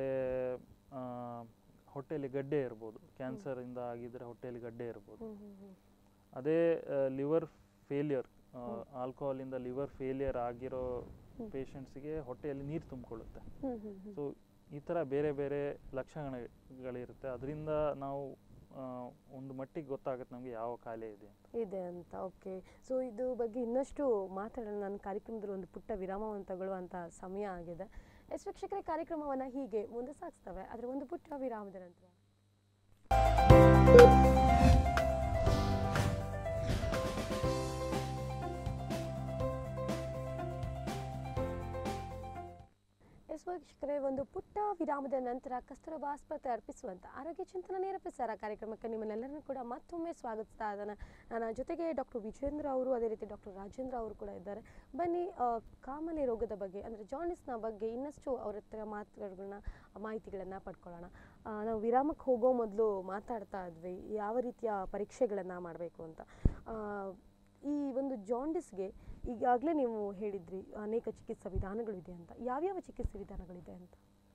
ಹೊಟ್ಟೆಯಲ್ಲಿ ಗಡ್ಡೆ ಇರ್ಬೋದು, ಕ್ಯಾನ್ಸರ್ ಇಂದ ಆಗಿದ್ರೆ ಹೊಟ್ಟೆಯಲ್ಲಿ ಗಡ್ಡೆ ಇರ್ಬೋದು. ಅದೇ ಲಿವರ್ ಫೇಲಿಯರ್, ಆಲ್ಕೋಹಾಲ್ ಇಂದ ಲಿವರ್ ಫೇಲಿಯರ್ ಆಗಿರೋ ಪೇಷಂಟ್ಸ್ಗೆ ಹೊಟ್ಟೆಯಲ್ಲಿ ನೀರು ತುಂಬಿಕೊಳ್ಳುತ್ತೆ. ಸೊ ಈ ಥರ ಬೇರೆ ಬೇರೆ ಲಕ್ಷಣಗಳಿರುತ್ತೆ. ಅದರಿಂದ ನಾವು ಒಂದು ಮಟ್ಟಿಗೆ ಗೊತ್ತಾಗುತ್ತೆ ನಮಗೆ ಯಾವ ಕಾಯಿಲೆ ಇದೆ ಇದೆ ಅಂತ. ಓಕೆ. ಸೊ ಇದು ಬಗ್ಗೆ ಇನ್ನಷ್ಟು ಮಾತಾಡೋಣ. ನನ್ನ ಕಾರ್ಯಕ್ರಮದಲ್ಲಿ ಒಂದು ಪುಟ್ಟ ವಿರಾಮವನ್ನು ತಗೊಳ್ಳುವಂಥ ಸಮಯ ಆಗಿದೆ. ಎಸ್ ವೀಕ್ಷಕರೇ, ಕಾರ್ಯಕ್ರಮವನ್ನು ಹೀಗೆ ಮುಂದೆ ಸಾಗಿಸ್ತವೆ, ಆದರೆ ಒಂದು ಪುಟ್ಟ ವಿರಾಮದ ನಂತರ ಎಸ್ ವೀಕ್ಷಕರೇ, ಒಂದು ಪುಟ್ಟ ವಿರಾಮದ ನಂತರ ಕಸ್ತೂರಬಾ ಆಸ್ಪತ್ರೆ ಅರ್ಪಿಸುವಂಥ ಆರೋಗ್ಯ ಚಿಂತನ ನೇರ ಪ್ರಸಾರ ಕಾರ್ಯಕ್ರಮಕ್ಕೆ ನಿಮ್ಮನ್ನೆಲ್ಲರನ್ನೂ ಕೂಡ ಮತ್ತೊಮ್ಮೆ ಸ್ವಾಗತಿಸ್ತಾ ಇದ್ದಾನೆ. ನನ್ನ ಜೊತೆಗೆ ಡಾಕ್ಟರ್ ವಿಜೇಂದ್ರ ಅವರು, ಅದೇ ರೀತಿ ಡಾಕ್ಟರ್ ರಾಜೇಂದ್ರ ಅವರು ಕೂಡ ಇದ್ದಾರೆ. ಬನ್ನಿ, ಕಾಮಲೆ ರೋಗದ ಬಗ್ಗೆ ಅಂದರೆ ಜಾಂಡಿಸ್ನ ಬಗ್ಗೆ ಇನ್ನಷ್ಟು ಅವ್ರ ಹತ್ರ ಮಾತುಗಳನ್ನ ಮಾಹಿತಿಗಳನ್ನು ಪಡ್ಕೊಳ್ಳೋಣ. ನಾವು ವಿರಾಮಕ್ಕೆ ಹೋಗೋ ಮೊದಲು ಮಾತಾಡ್ತಾ ಇದ್ವಿ ಯಾವ ರೀತಿಯ ಪರೀಕ್ಷೆಗಳನ್ನು ಮಾಡಬೇಕು ಅಂತ. ಈ ಒಂದು ಜಾಂಡಿಸ್ಗೆ ಈಗಾಗಲೇ ನೀವು ಹೇಳಿದ್ರಿ ಅನೇಕ ಚಿಕಿತ್ಸಾ ವಿಧಾನಗಳಿದೆ ಅಂತ. ಯಾವ್ಯಾವ ಚಿಕಿತ್ಸೆ ವಿಧಾನಗಳಿದೆ ಅಂತ?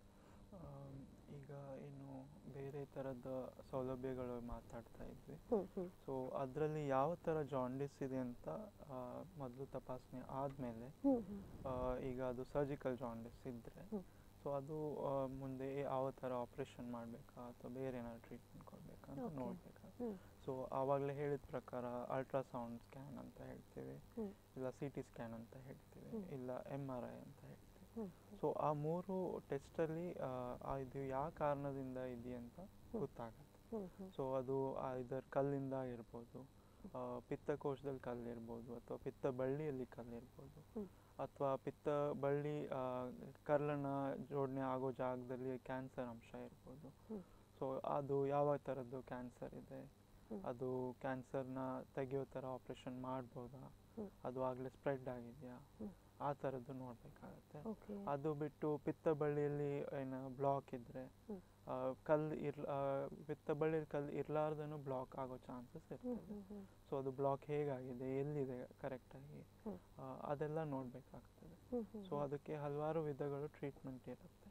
ಈಗ ಇನ್ನು ಬೇರೆ ಥರದ ಸೌಲಭ್ಯಗಳು ಮಾತಾಡ್ತಾ ಇದ್ವಿ. ಸೊ ಅದರಲ್ಲಿ ಯಾವ ಥರ ಜಾಂಡಿಸ್ ಇದೆ ಅಂತ ಮೊದಲು ತಪಾಸಣೆ ಆದಮೇಲೆ ಈಗ ಅದು ಸರ್ಜಿಕಲ್ ಜಾಂಡಿಸ್ ಇದ್ದರೆ ಸೊ ಅದು ಮುಂದೆ ಯಾವ ಥರ ಆಪ್ರೇಷನ್ ಮಾಡಬೇಕಾ ಅಥವಾ ಬೇರೆ ಏನಾದ್ರು ಟ್ರೀಟ್ಮೆಂಟ್ ಕೊಡಬೇಕಾ ಅಂತ ನೋಡಬೇಕಾ. ಸೊ ಆವಾಗಲೇ ಹೇಳಿದ ಪ್ರಕಾರ ಅಲ್ಟ್ರಾಸೌಂಡ್ ಸ್ಕ್ಯಾನ್ ಅಂತ ಹೇಳ್ತೀವಿ, ಇಲ್ಲ ಸಿ ಟಿ ಸ್ಕ್ಯಾನ್ ಅಂತ ಹೇಳ್ತೀವಿ, ಇಲ್ಲ ಎಮ್ ಆರ್ ಐ ಅಂತ ಹೇಳ್ತೀವಿ. ಸೊ ಆ ಮೂರು ಟೆಸ್ಟಲ್ಲಿ ಇದು ಯಾವ ಕಾರಣದಿಂದ ಇದೆ ಅಂತ ಗೊತ್ತಾಗುತ್ತೆ. ಸೊ ಅದು ಇದರ ಕಲ್ಲಿಂದ ಇರ್ಬೋದು, ಪಿತ್ತಕೋಶದಲ್ಲಿ ಕಲ್ಲಿರ್ಬೋದು, ಅಥವಾ ಪಿತ್ತ ಬಳ್ಳಿಯಲ್ಲಿ ಕಲ್ಲಿರ್ಬೋದು, ಅಥವಾ ಪಿತ್ತ ಬಳ್ಳಿ ಕರ್ಲನ ಜೋಡಣೆ ಆಗೋ ಜಾಗದಲ್ಲಿ ಕ್ಯಾನ್ಸರ್ ಅಂಶ ಇರ್ಬೋದು. ಸೊ ಅದು ಯಾವ ಥರದ್ದು ಕ್ಯಾನ್ಸರ್ ಇದೆ, ಅದು ಕ್ಯಾನ್ಸರ್ನ ತೆಗೆಯೋ ಥರ ಆಪ್ರೇಷನ್ ಮಾಡ್ಬೋದಾ, ಅದು ಆಗಲೇ ಸ್ಪ್ರೆಡ್ ಆಗಿದೆಯಾ, ಆ ಥರದ್ದು ನೋಡಬೇಕಾಗತ್ತೆ. ಅದು ಬಿಟ್ಟು ಪಿತ್ತ ಬಳ್ಳಿಯಲ್ಲಿ ಏನು ಬ್ಲಾಕ್ ಇದ್ದರೆ ಕಲ್ಲು ಇರ್ ಪಿತ್ತ ಬಳ್ಳಿಯಲ್ಲಿ ಕಲ್ಲು ಇರಲಾರ್ದೂ ಬ್ಲಾಕ್ ಆಗೋ ಚಾನ್ಸಸ್ ಇರ್ತದೆ. ಸೊ ಅದು ಬ್ಲಾಕ್ ಹೇಗಾಗಿದೆ, ಎಲ್ಲಿದೆ ಕರೆಕ್ಟಾಗಿ, ಅದೆಲ್ಲ ನೋಡಬೇಕಾಗ್ತದೆ. ಸೊ ಅದಕ್ಕೆ ಹಲವಾರು ವಿಧಗಳು ಟ್ರೀಟ್ಮೆಂಟ್ ಇರುತ್ತೆ.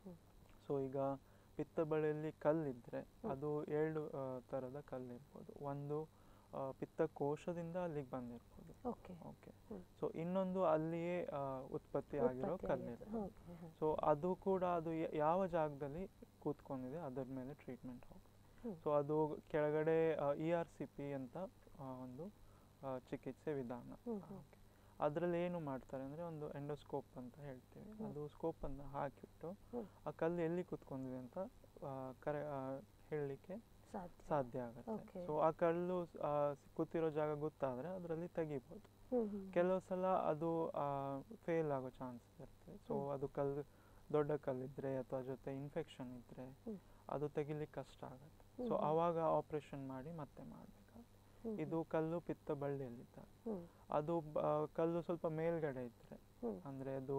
ಸೊ ಈಗ ಪಿತ್ತ ಬಳ್ಳಿಯಲ್ಲಿ ಕಲ್ಲಿದ್ದರೆ ಅದು ಎರಡು ಥರದ ಕಲ್ಲಿರ್ಬೋದು. ಒಂದು ಪಿತ್ತಕೋಶದಿಂದ ಅಲ್ಲಿಗೆ ಬಂದಿರ್ಬೋದು. ಓಕೆ. ಸೊ ಇನ್ನೊಂದು ಅಲ್ಲಿಯೇ ಉತ್ಪತ್ತಿ ಆಗಿರೋ ಕಲ್ಲಿರ್ಬೋದು. ಸೊ ಅದು ಕೂಡ ಅದು ಯಾವ ಜಾಗದಲ್ಲಿ ಕೂತ್ಕೊಂಡಿದೆ ಅದರ ಮೇಲೆ ಟ್ರೀಟ್ಮೆಂಟ್ ಹೋಗುತ್ತೆ. ಸೊ ಅದು ಕೆಳಗಡೆ ಇ ಆರ್ ಸಿ ಪಿ ಅಂತ ಒಂದು ಚಿಕಿತ್ಸೆ ವಿಧಾನ. ಅದರಲ್ಲಿ ಏನು ಮಾಡ್ತಾರೆ ಅಂದರೆ ಒಂದು ಎಂಡೋಸ್ಕೋಪ್ ಅಂತ ಹೇಳ್ತೀವಿ. ಅದು ಸ್ಕೋಪನ್ನು ಹಾಕಿಬಿಟ್ಟು ಆ ಕಲ್ಲು ಎಲ್ಲಿ ಕೂತ್ಕೊಂಡಿದೆ ಅಂತ ಕರೆ ಹೇಳಲಿಕ್ಕೆ ಸಾಧ್ಯ ಆಗುತ್ತೆ. ಸೊ ಆ ಕಲ್ಲು ಕೂತಿರೋ ಜಾಗ ಗೊತ್ತಾದರೆ ಅದರಲ್ಲಿ ತೆಗಿಬೋದು. ಕೆಲವು ಸಲ ಅದು ಫೇಲ್ ಆಗೋ ಚಾನ್ಸಸ್ ಇರುತ್ತೆ. ಸೊ ಅದು ಕಲ್ಲು ದೊಡ್ಡ ಕಲ್ಲಿದ್ರೆ ಅಥವಾ ಜೊತೆ ಇನ್ಫೆಕ್ಷನ್ ಇದ್ದರೆ ಅದು ತೆಗಿಲಿಕ್ಕೆ ಕಷ್ಟ ಆಗುತ್ತೆ. ಸೊ ಆವಾಗ ಆಪ್ರೇಷನ್ ಮಾಡಿ ಮತ್ತೆ ಮಾಡಬೇಕಾಗುತ್ತೆ. ಇದು ಕಲ್ಲು ಪಿತ್ತ ಬಳ್ಳಿಯಲ್ಲಿದ್ದಾಗ. ಅದು ಕಲ್ಲು ಸ್ವಲ್ಪ ಮೇಲ್ಗಡೆ ಇದ್ದರೆ, ಅಂದರೆ ಅದು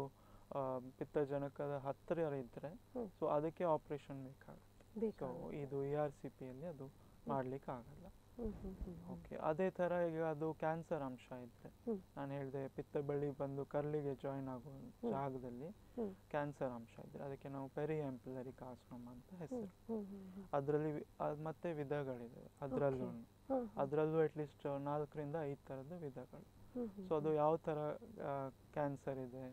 ಪಿತ್ತಜನಕದ ಹತ್ತಿರ ಇದ್ದರೆ, ಸೊ ಅದಕ್ಕೆ ಆಪ್ರೇಷನ್ ಬೇಕಾಗುತ್ತೆ. ಸೊ ಇದು ಇ ಆರ್ ಸಿ ಪಿಯಲ್ಲಿ ಅದು ಮಾಡ್ಲಿಕ್ಕೆ ಆಗಲ್ಲ. ಓಕೆ. ಅದೇ ಥರ ಈಗ ಅದು ಕ್ಯಾನ್ಸರ್ ಅಂಶ ಇದ್ದರೆ, ನಾನು ಹೇಳಿದೆ ಪಿತ್ತ ಬಳ್ಳಿ ಬಂದು ಕರ್ಲಿಗೆ ಜಾಯಿನ್ ಆಗೋ ಜಾಗದಲ್ಲಿ ಕ್ಯಾನ್ಸರ್ ಅಂಶ ಇದ್ದರೆ ಅದಕ್ಕೆ ನಾವು ಪೆರಿ ಆಂಪ್ಯುಲರಿ ಕಾರ್ಸಿನೋಮ ಅಂತ ಹೆಸರು. ಅದರಲ್ಲಿ ಮತ್ತೆ ವಿಧಗಳಿದೆ. ಅದರಲ್ಲೂ ಅದರಲ್ಲೂ ಅಟ್ಲೀಸ್ಟ್ ನಾಲ್ಕರಿಂದ ಐದು ಥರದ ವಿಧಗಳು. ಸೊ ಅದು ಯಾವ ಥರ ಕ್ಯಾನ್ಸರ್ ಇದೆ,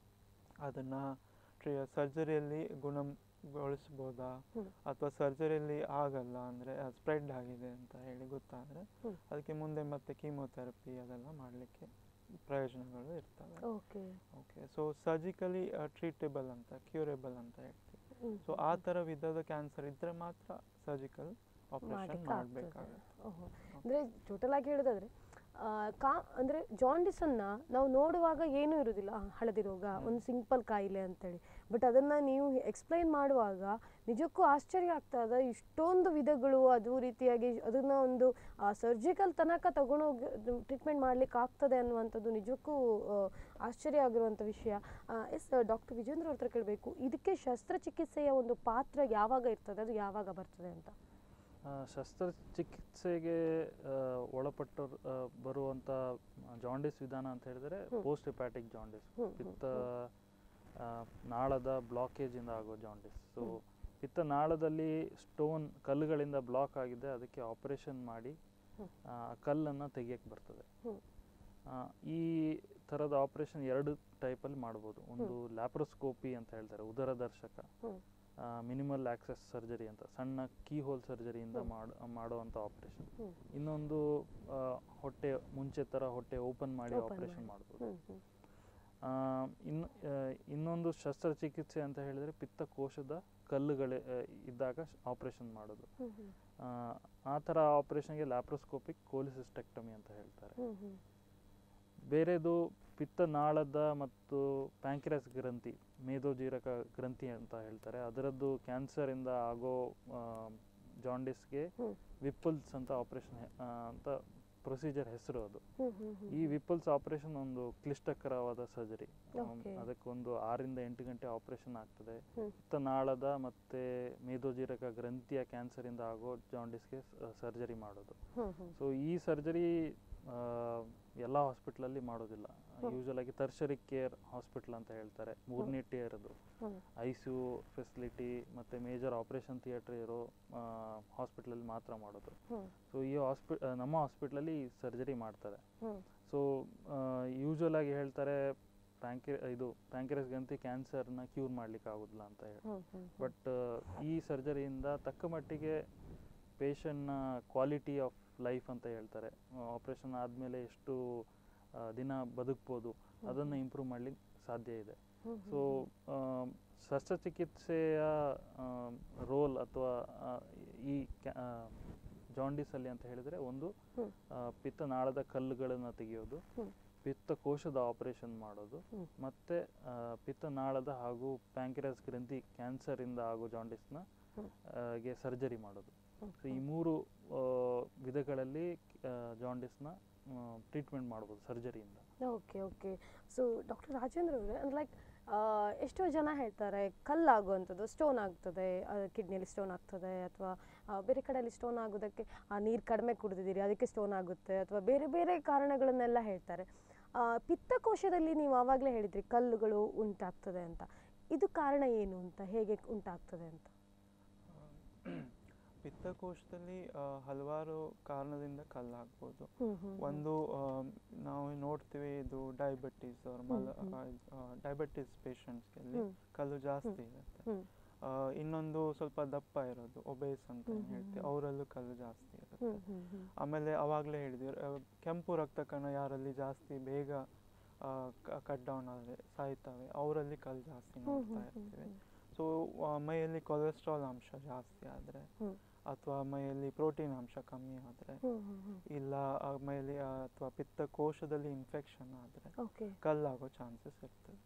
ಅದನ್ನು ಸರ್ಜರಿಯಲ್ಲಿ ಗುಣಗೊಳಿಸ್ಬೋದಾ ಅಥವಾ ಸರ್ಜರಿಯಲ್ಲಿ ಆಗಲ್ಲ, ಅಂದರೆ ಸ್ಪ್ರೆಡ್ ಆಗಿದೆ ಅಂತ ಹೇಳಿ ಗೊತ್ತಾದರೆ ಅದಕ್ಕೆ ಮುಂದೆ ಮತ್ತೆ ಕೀಮೋಥೆರಪಿ ಅದೆಲ್ಲ ಮಾಡಲಿಕ್ಕೆ ಪ್ರಯೋಜನಗಳು ಇರ್ತವೆ. ಓಕೆ. ಸೊ ಸರ್ಜಿಕಲಿ ಟ್ರೀಟೇಬಲ್ ಅಂತ, ಕ್ಯೂರೇಬಲ್ ಅಂತ ಹೇಳ್ತೀವಿ. ಸೊ ಆ ಥರ ವಿಧದ ಕ್ಯಾನ್ಸರ್ ಇದ್ದರೆ ಮಾತ್ರ ಸರ್ಜಿಕಲ್ ಆಪರೇಷನ್ ಮಾಡಬೇಕಾಗುತ್ತೆ. ಅಂದರೆ ಟೋಟಲ್ ಆಗಿ ಹೇಳೋದಾದ್ರೆ ಕಾ ಅಂದರೆ ಜಾಂಡಿಸನ್ನು ನಾವು ನೋಡುವಾಗ ಏನೂ ಇರೋದಿಲ್ಲ, ಹಳದಿ ರೋಗ ಒಂದು ಸಿಂಪಲ್ ಕಾಯಿಲೆ ಅಂತೇಳಿ. ಬಟ್ ಅದನ್ನು ನೀವು ಎಕ್ಸ್ಪ್ಲೈನ್ ಮಾಡುವಾಗ ನಿಜಕ್ಕೂ ಆಶ್ಚರ್ಯ ಆಗ್ತದೆ. ಇಷ್ಟೊಂದು ವಿಧಗಳು, ಅದು ರೀತಿಯಾಗಿ ಅದನ್ನು ಒಂದು ಸರ್ಜಿಕಲ್ ತನಕ ತಗೊಂಡೋಗಿ ಟ್ರೀಟ್ಮೆಂಟ್ ಮಾಡ್ಲಿಕ್ಕೆ ಆಗ್ತದೆ ಅನ್ನುವಂಥದ್ದು ನಿಜಕ್ಕೂ ಆಶ್ಚರ್ಯ ಆಗಿರುವಂಥ ವಿಷಯ. ಎಸ್ ಡಾಕ್ಟರ್ ವಿಜೇಂದ್ರ ಅವ್ರ ಹತ್ರ ಕೇಳಬೇಕು, ಇದಕ್ಕೆ ಶಸ್ತ್ರಚಿಕಿತ್ಸೆಯ ಒಂದು ಪಾತ್ರ ಯಾವಾಗ ಇರ್ತದೆ, ಅದು ಯಾವಾಗ ಬರ್ತದೆ ಅಂತ? ಶಸ್ತ್ರಚಿಕಿತ್ಸೆಗೆ ಒಳಪಟ್ಟು ಬರುವಂಥ ಜಾಂಡಿಸ್ ವಿಧಾನ ಅಂತ ಹೇಳಿದರೆ ಪೋಸ್ಟ್ ಹೆಪಾಟಿಕ್ ಜಾಂಡಿಸ್, ಪಿತ್ತ ನಾಳದ ಬ್ಲಾಕೇಜಿಂದ ಆಗೋ ಜಾಂಡಿಸ್. ಸೊ ಪಿತ್ತ ನಾಳದಲ್ಲಿ ಸ್ಟೋನ್ ಕಲ್ಲುಗಳಿಂದ ಬ್ಲಾಕ್ ಆಗಿದೆ, ಅದಕ್ಕೆ ಆಪರೇಷನ್ ಮಾಡಿ ಕಲ್ಲನ್ನು ತೆಗಿಯಕ್ಕೆ ಬರ್ತದೆ. ಈ ಥರದ ಆಪರೇಷನ್ ಎರಡು ಟೈಪಲ್ಲಿ ಮಾಡ್ಬೋದು. ಒಂದು ಲ್ಯಾಪ್ರೋಸ್ಕೋಪಿ ಅಂತ ಹೇಳ್ತಾರೆ, ಉದರದರ್ಶಕ, ಮಿನಿಮಲ್ ಆಕ್ಸೆಸ್ ಸರ್ಜರಿ ಅಂತ, ಸಣ್ಣ ಕೀ ಹೋಲ್ ಸರ್ಜರಿಯಿಂದ ಮಾಡ ಮಾಡುವಂಥ ಆಪರೇಷನ್. ಇನ್ನೊಂದು ಹೊಟ್ಟೆ ಮುಂಚೆ ಥರ ಹೊಟ್ಟೆ ಓಪನ್ ಮಾಡಿ ಆಪರೇಷನ್ ಮಾಡ್ಬೋದು. ಇನ್ನು ಇನ್ನೊಂದು ಶಸ್ತ್ರಚಿಕಿತ್ಸೆ ಅಂತ ಹೇಳಿದರೆ ಪಿತ್ತಕೋಶದ ಕಲ್ಲುಗಳು ಆ, ಇದ್ದಾಗ ಆಪರೇಷನ್ ಮಾಡೋದು. ಆ, ಆ ಥರ ಆಪರೇಷನ್ಗೆ ಲ್ಯಾಪ್ರೋಸ್ಕೋಪಿಕ್ ಕೋಲಿಸಿಸ್ಟೆಕ್ಟಮಿ ಅಂತ ಹೇಳ್ತಾರೆ. ಬೇರೆದು ಪಿತ್ತನಾಳದ ಮತ್ತು ಪ್ಯಾಂಕ್ರಿಯಾಸ್ ಗ್ರಂಥಿ, ಮೇದೋಜೀರಕ ಗ್ರಂಥಿ ಅಂತ ಹೇಳ್ತಾರೆ, ಅದರದ್ದು ಕ್ಯಾನ್ಸರಿಂದ ಆಗೋ ಜಾಂಡಿಸ್ಗೆ ವಿಪ್ಪಲ್ಸ್ ಅಂತ ಆಪರೇಷನ್ ಅಂತ ಪ್ರೊಸೀಜರ್ ಹೆಸರು ಅದು. ಈ ವಿಪ್ಪಲ್ಸ್ ಆಪರೇಷನ್ ಒಂದು ಕ್ಲಿಷ್ಟಕರವಾದ ಸರ್ಜರಿ. ಅದಕ್ಕೊಂದು ಆರಿಂದ ಎಂಟು ಗಂಟೆ ಆಪರೇಷನ್ ಆಗ್ತದೆ. ಪಿತ್ತನಾಳದ ಮತ್ತೆ ಮೇದೋಜೀರಕ ಗ್ರಂಥಿಯ ಕ್ಯಾನ್ಸರಿಂದ ಆಗೋ ಜಾಂಡಿಸ್ಗೆ ಸರ್ಜರಿ ಮಾಡೋದು. ಸೊ ಈ ಸರ್ಜರಿ ಎಲ್ಲ ಹಾಸ್ಪಿಟ್ಲಲ್ಲಿ ಮಾಡೋದಿಲ್ಲ. ಯೂಶಲ್ ಆಗಿ ಟರ್ಷರಿ ಕೇರ್ ಹಾಸ್ಪಿಟಲ್ ಅಂತ ಹೇಳ್ತಾರೆ, ಮೂರನೇ ಟೇರ್ ಅದು, ಐ ಸಿ ಯು ಫೆಸಿಲಿಟಿ ಮತ್ತು ಮೇಜರ್ ಆಪರೇಷನ್ ಥಿಯೇಟರ್ ಇರೋ ಹಾಸ್ಪಿಟ್ಲಲ್ಲಿ ಮಾತ್ರ ಮಾಡೋದು. ಸೊ ಈ ಹಾಸ್ಪಿ ನಮ್ಮ ಹಾಸ್ಪಿಟ್ಲಲ್ಲಿ ಸರ್ಜರಿ ಮಾಡ್ತಾರೆ. ಸೊ ಯೂಶಲ್ ಆಗಿ ಹೇಳ್ತಾರೆ ಪ್ಯಾಂಕ್ರಿ ಇದು ಪ್ಯಾಂಕ್ರಿಯಾಸ್ ಗ್ರಂಥಿ ಕ್ಯಾನ್ಸರ್ನ ಕ್ಯೂರ್ ಮಾಡ್ಲಿಕ್ಕೆ ಆಗೋದಿಲ್ಲ ಅಂತ ಹೇಳಿ. ಬಟ್ ಈ ಸರ್ಜರಿಯಿಂದ ತಕ್ಕ ಮಟ್ಟಿಗೆ ಪೇಷಂಟ್ನ ಕ್ವಾಲಿಟಿ ಆಫ್ ಲೈಫ್ ಅಂತ ಹೇಳ್ತಾರೆ, ಆಪರೇಷನ್ ಆದಮೇಲೆ ಎಷ್ಟು ದಿನ ಬದುಕ್ಬೋದು ಅದನ್ನು ಇಂಪ್ರೂವ್ ಮಾಡ್ಲಿಕ್ಕೆ ಸಾಧ್ಯ ಇದೆ. ಸೊ ಶಸ್ತ್ರಚಿಕಿತ್ಸೆಯ ರೋಲ್ ಅಥವಾ ಈ ಜಾಂಡಿಸಲ್ಲಿ ಅಂತ ಹೇಳಿದರೆ ಒಂದು ಪಿತ್ತನಾಳದ ಕಲ್ಲುಗಳನ್ನು ತೆಗೆಯೋದು, ಪಿತ್ತಕೋಶದ ಆಪರೇಷನ್ ಮಾಡೋದು, ಮತ್ತು ಪಿತ್ತನಾಳದ ಹಾಗೂ ಪ್ಯಾಂಕ್ರಿಯಾಸ್ ಗ್ರಂಥಿ ಕ್ಯಾನ್ಸರಿಂದ ಆಗೋ ಜಾಂಡಿಸ್ನ ಗೆ ಸರ್ಜರಿ ಮಾಡೋದು. ಸೊ ಈ ಮೂರು ವಿಧಗಳಲ್ಲಿ ಜಾಂಡಿಸ್ನ ಟ್ರೀಟ್ಮೆಂಟ್ ಮಾಡ್ಬೋದು ಸರ್ಜರಿಯಿಂದ. Okay okay so doctor Rajendra ಅವರೇ, ಲೈಕ್ ಎಷ್ಟೋ ಜನ ಹೇಳ್ತಾರೆ ಕಲ್ಲಾಗುವಂಥದ್ದು, ಸ್ಟೋನ್ ಆಗ್ತದೆ, ಕಿಡ್ನಿಯಲ್ಲಿ ಸ್ಟೋನ್ ಆಗ್ತದೆ, ಅಥವಾ ಬೇರೆ ಕಡೆಯಲ್ಲಿ ಸ್ಟೋನ್ ಆಗೋದಕ್ಕೆ ಆ ನೀರು ಕಡಿಮೆ ಕುಡಿದಿದ್ದೀರಿ ಅದಕ್ಕೆ ಸ್ಟೋನ್ ಆಗುತ್ತೆ, ಅಥವಾ ಬೇರೆ ಬೇರೆ ಕಾರಣಗಳನ್ನೆಲ್ಲ ಹೇಳ್ತಾರೆ. ಪಿತ್ತಕೋಶದಲ್ಲಿ ನೀವು ಆವಾಗಲೇ ಹೇಳಿದ್ರಿ ಕಲ್ಲುಗಳು ಉಂಟಾಗ್ತದೆ ಅಂತ, ಇದು ಕಾರಣ ಏನು ಅಂತ, ಹೇಗೆ ಉಂಟಾಗ್ತದೆ ಅಂತ? ಪಿತ್ತಕೋಶದಲ್ಲಿ ಹಲವಾರು ಕಾರಣದಿಂದ ಕಲ್ಲಾಗ್ಬೋದು. ಒಂದು ನಾವು ನೋಡ್ತೀವಿ, ಇದು ಡಯಾಬಿಟೀಸ್ ಅವ್ರ ಮಲ ಡಯಾಬಿಟೀಸ್ ಪೇಷಂಟ್ಸ್ಗೆ ಕಲ್ಲು ಜಾಸ್ತಿ ಇರುತ್ತೆ. ಇನ್ನೊಂದು ಸ್ವಲ್ಪ ದಪ್ಪ ಇರೋದು ಒಬೇಸ್ ಅಂತ ಹೇಳ್ತೀವಿ, ಅವರಲ್ಲೂ ಕಲ್ಲು ಜಾಸ್ತಿ ಇರುತ್ತೆ. ಆಮೇಲೆ ಅವಾಗಲೇ ಹೇಳಿದ್ವಿ ಕೆಂಪು ರಕ್ತ ಕಣ ಯಾರಲ್ಲಿ ಜಾಸ್ತಿ ಬೇಗ ಕಟ್ ಡೌನ್ ಆದರೆ ಸಾಯ್ತವೆ, ಅವರಲ್ಲಿ ಕಲ್ಲು ಜಾಸ್ತಿ ನೋಡ್ತಾ ಇರ್ತೀವಿ. ಸೊ ಮೈಯಲ್ಲಿ ಕೊಲೆಸ್ಟ್ರಾಲ್ ಅಂಶ ಜಾಸ್ತಿ ಆದರೆ, ಅಥವಾ ಮೈಯಲ್ಲಿ ಪ್ರೋಟೀನ್ ಅಂಶ ಕಮ್ಮಿ ಆದರೆ, ಇಲ್ಲ ಮೈಯಲ್ಲಿ ಅಥವಾ ಪಿತ್ತಕೋಶದಲ್ಲಿ ಇನ್ಫೆಕ್ಷನ್ ಆದರೆ ಕಲ್ಲಾಗೋ ಚಾನ್ಸಸ್ ಇರ್ತದೆ.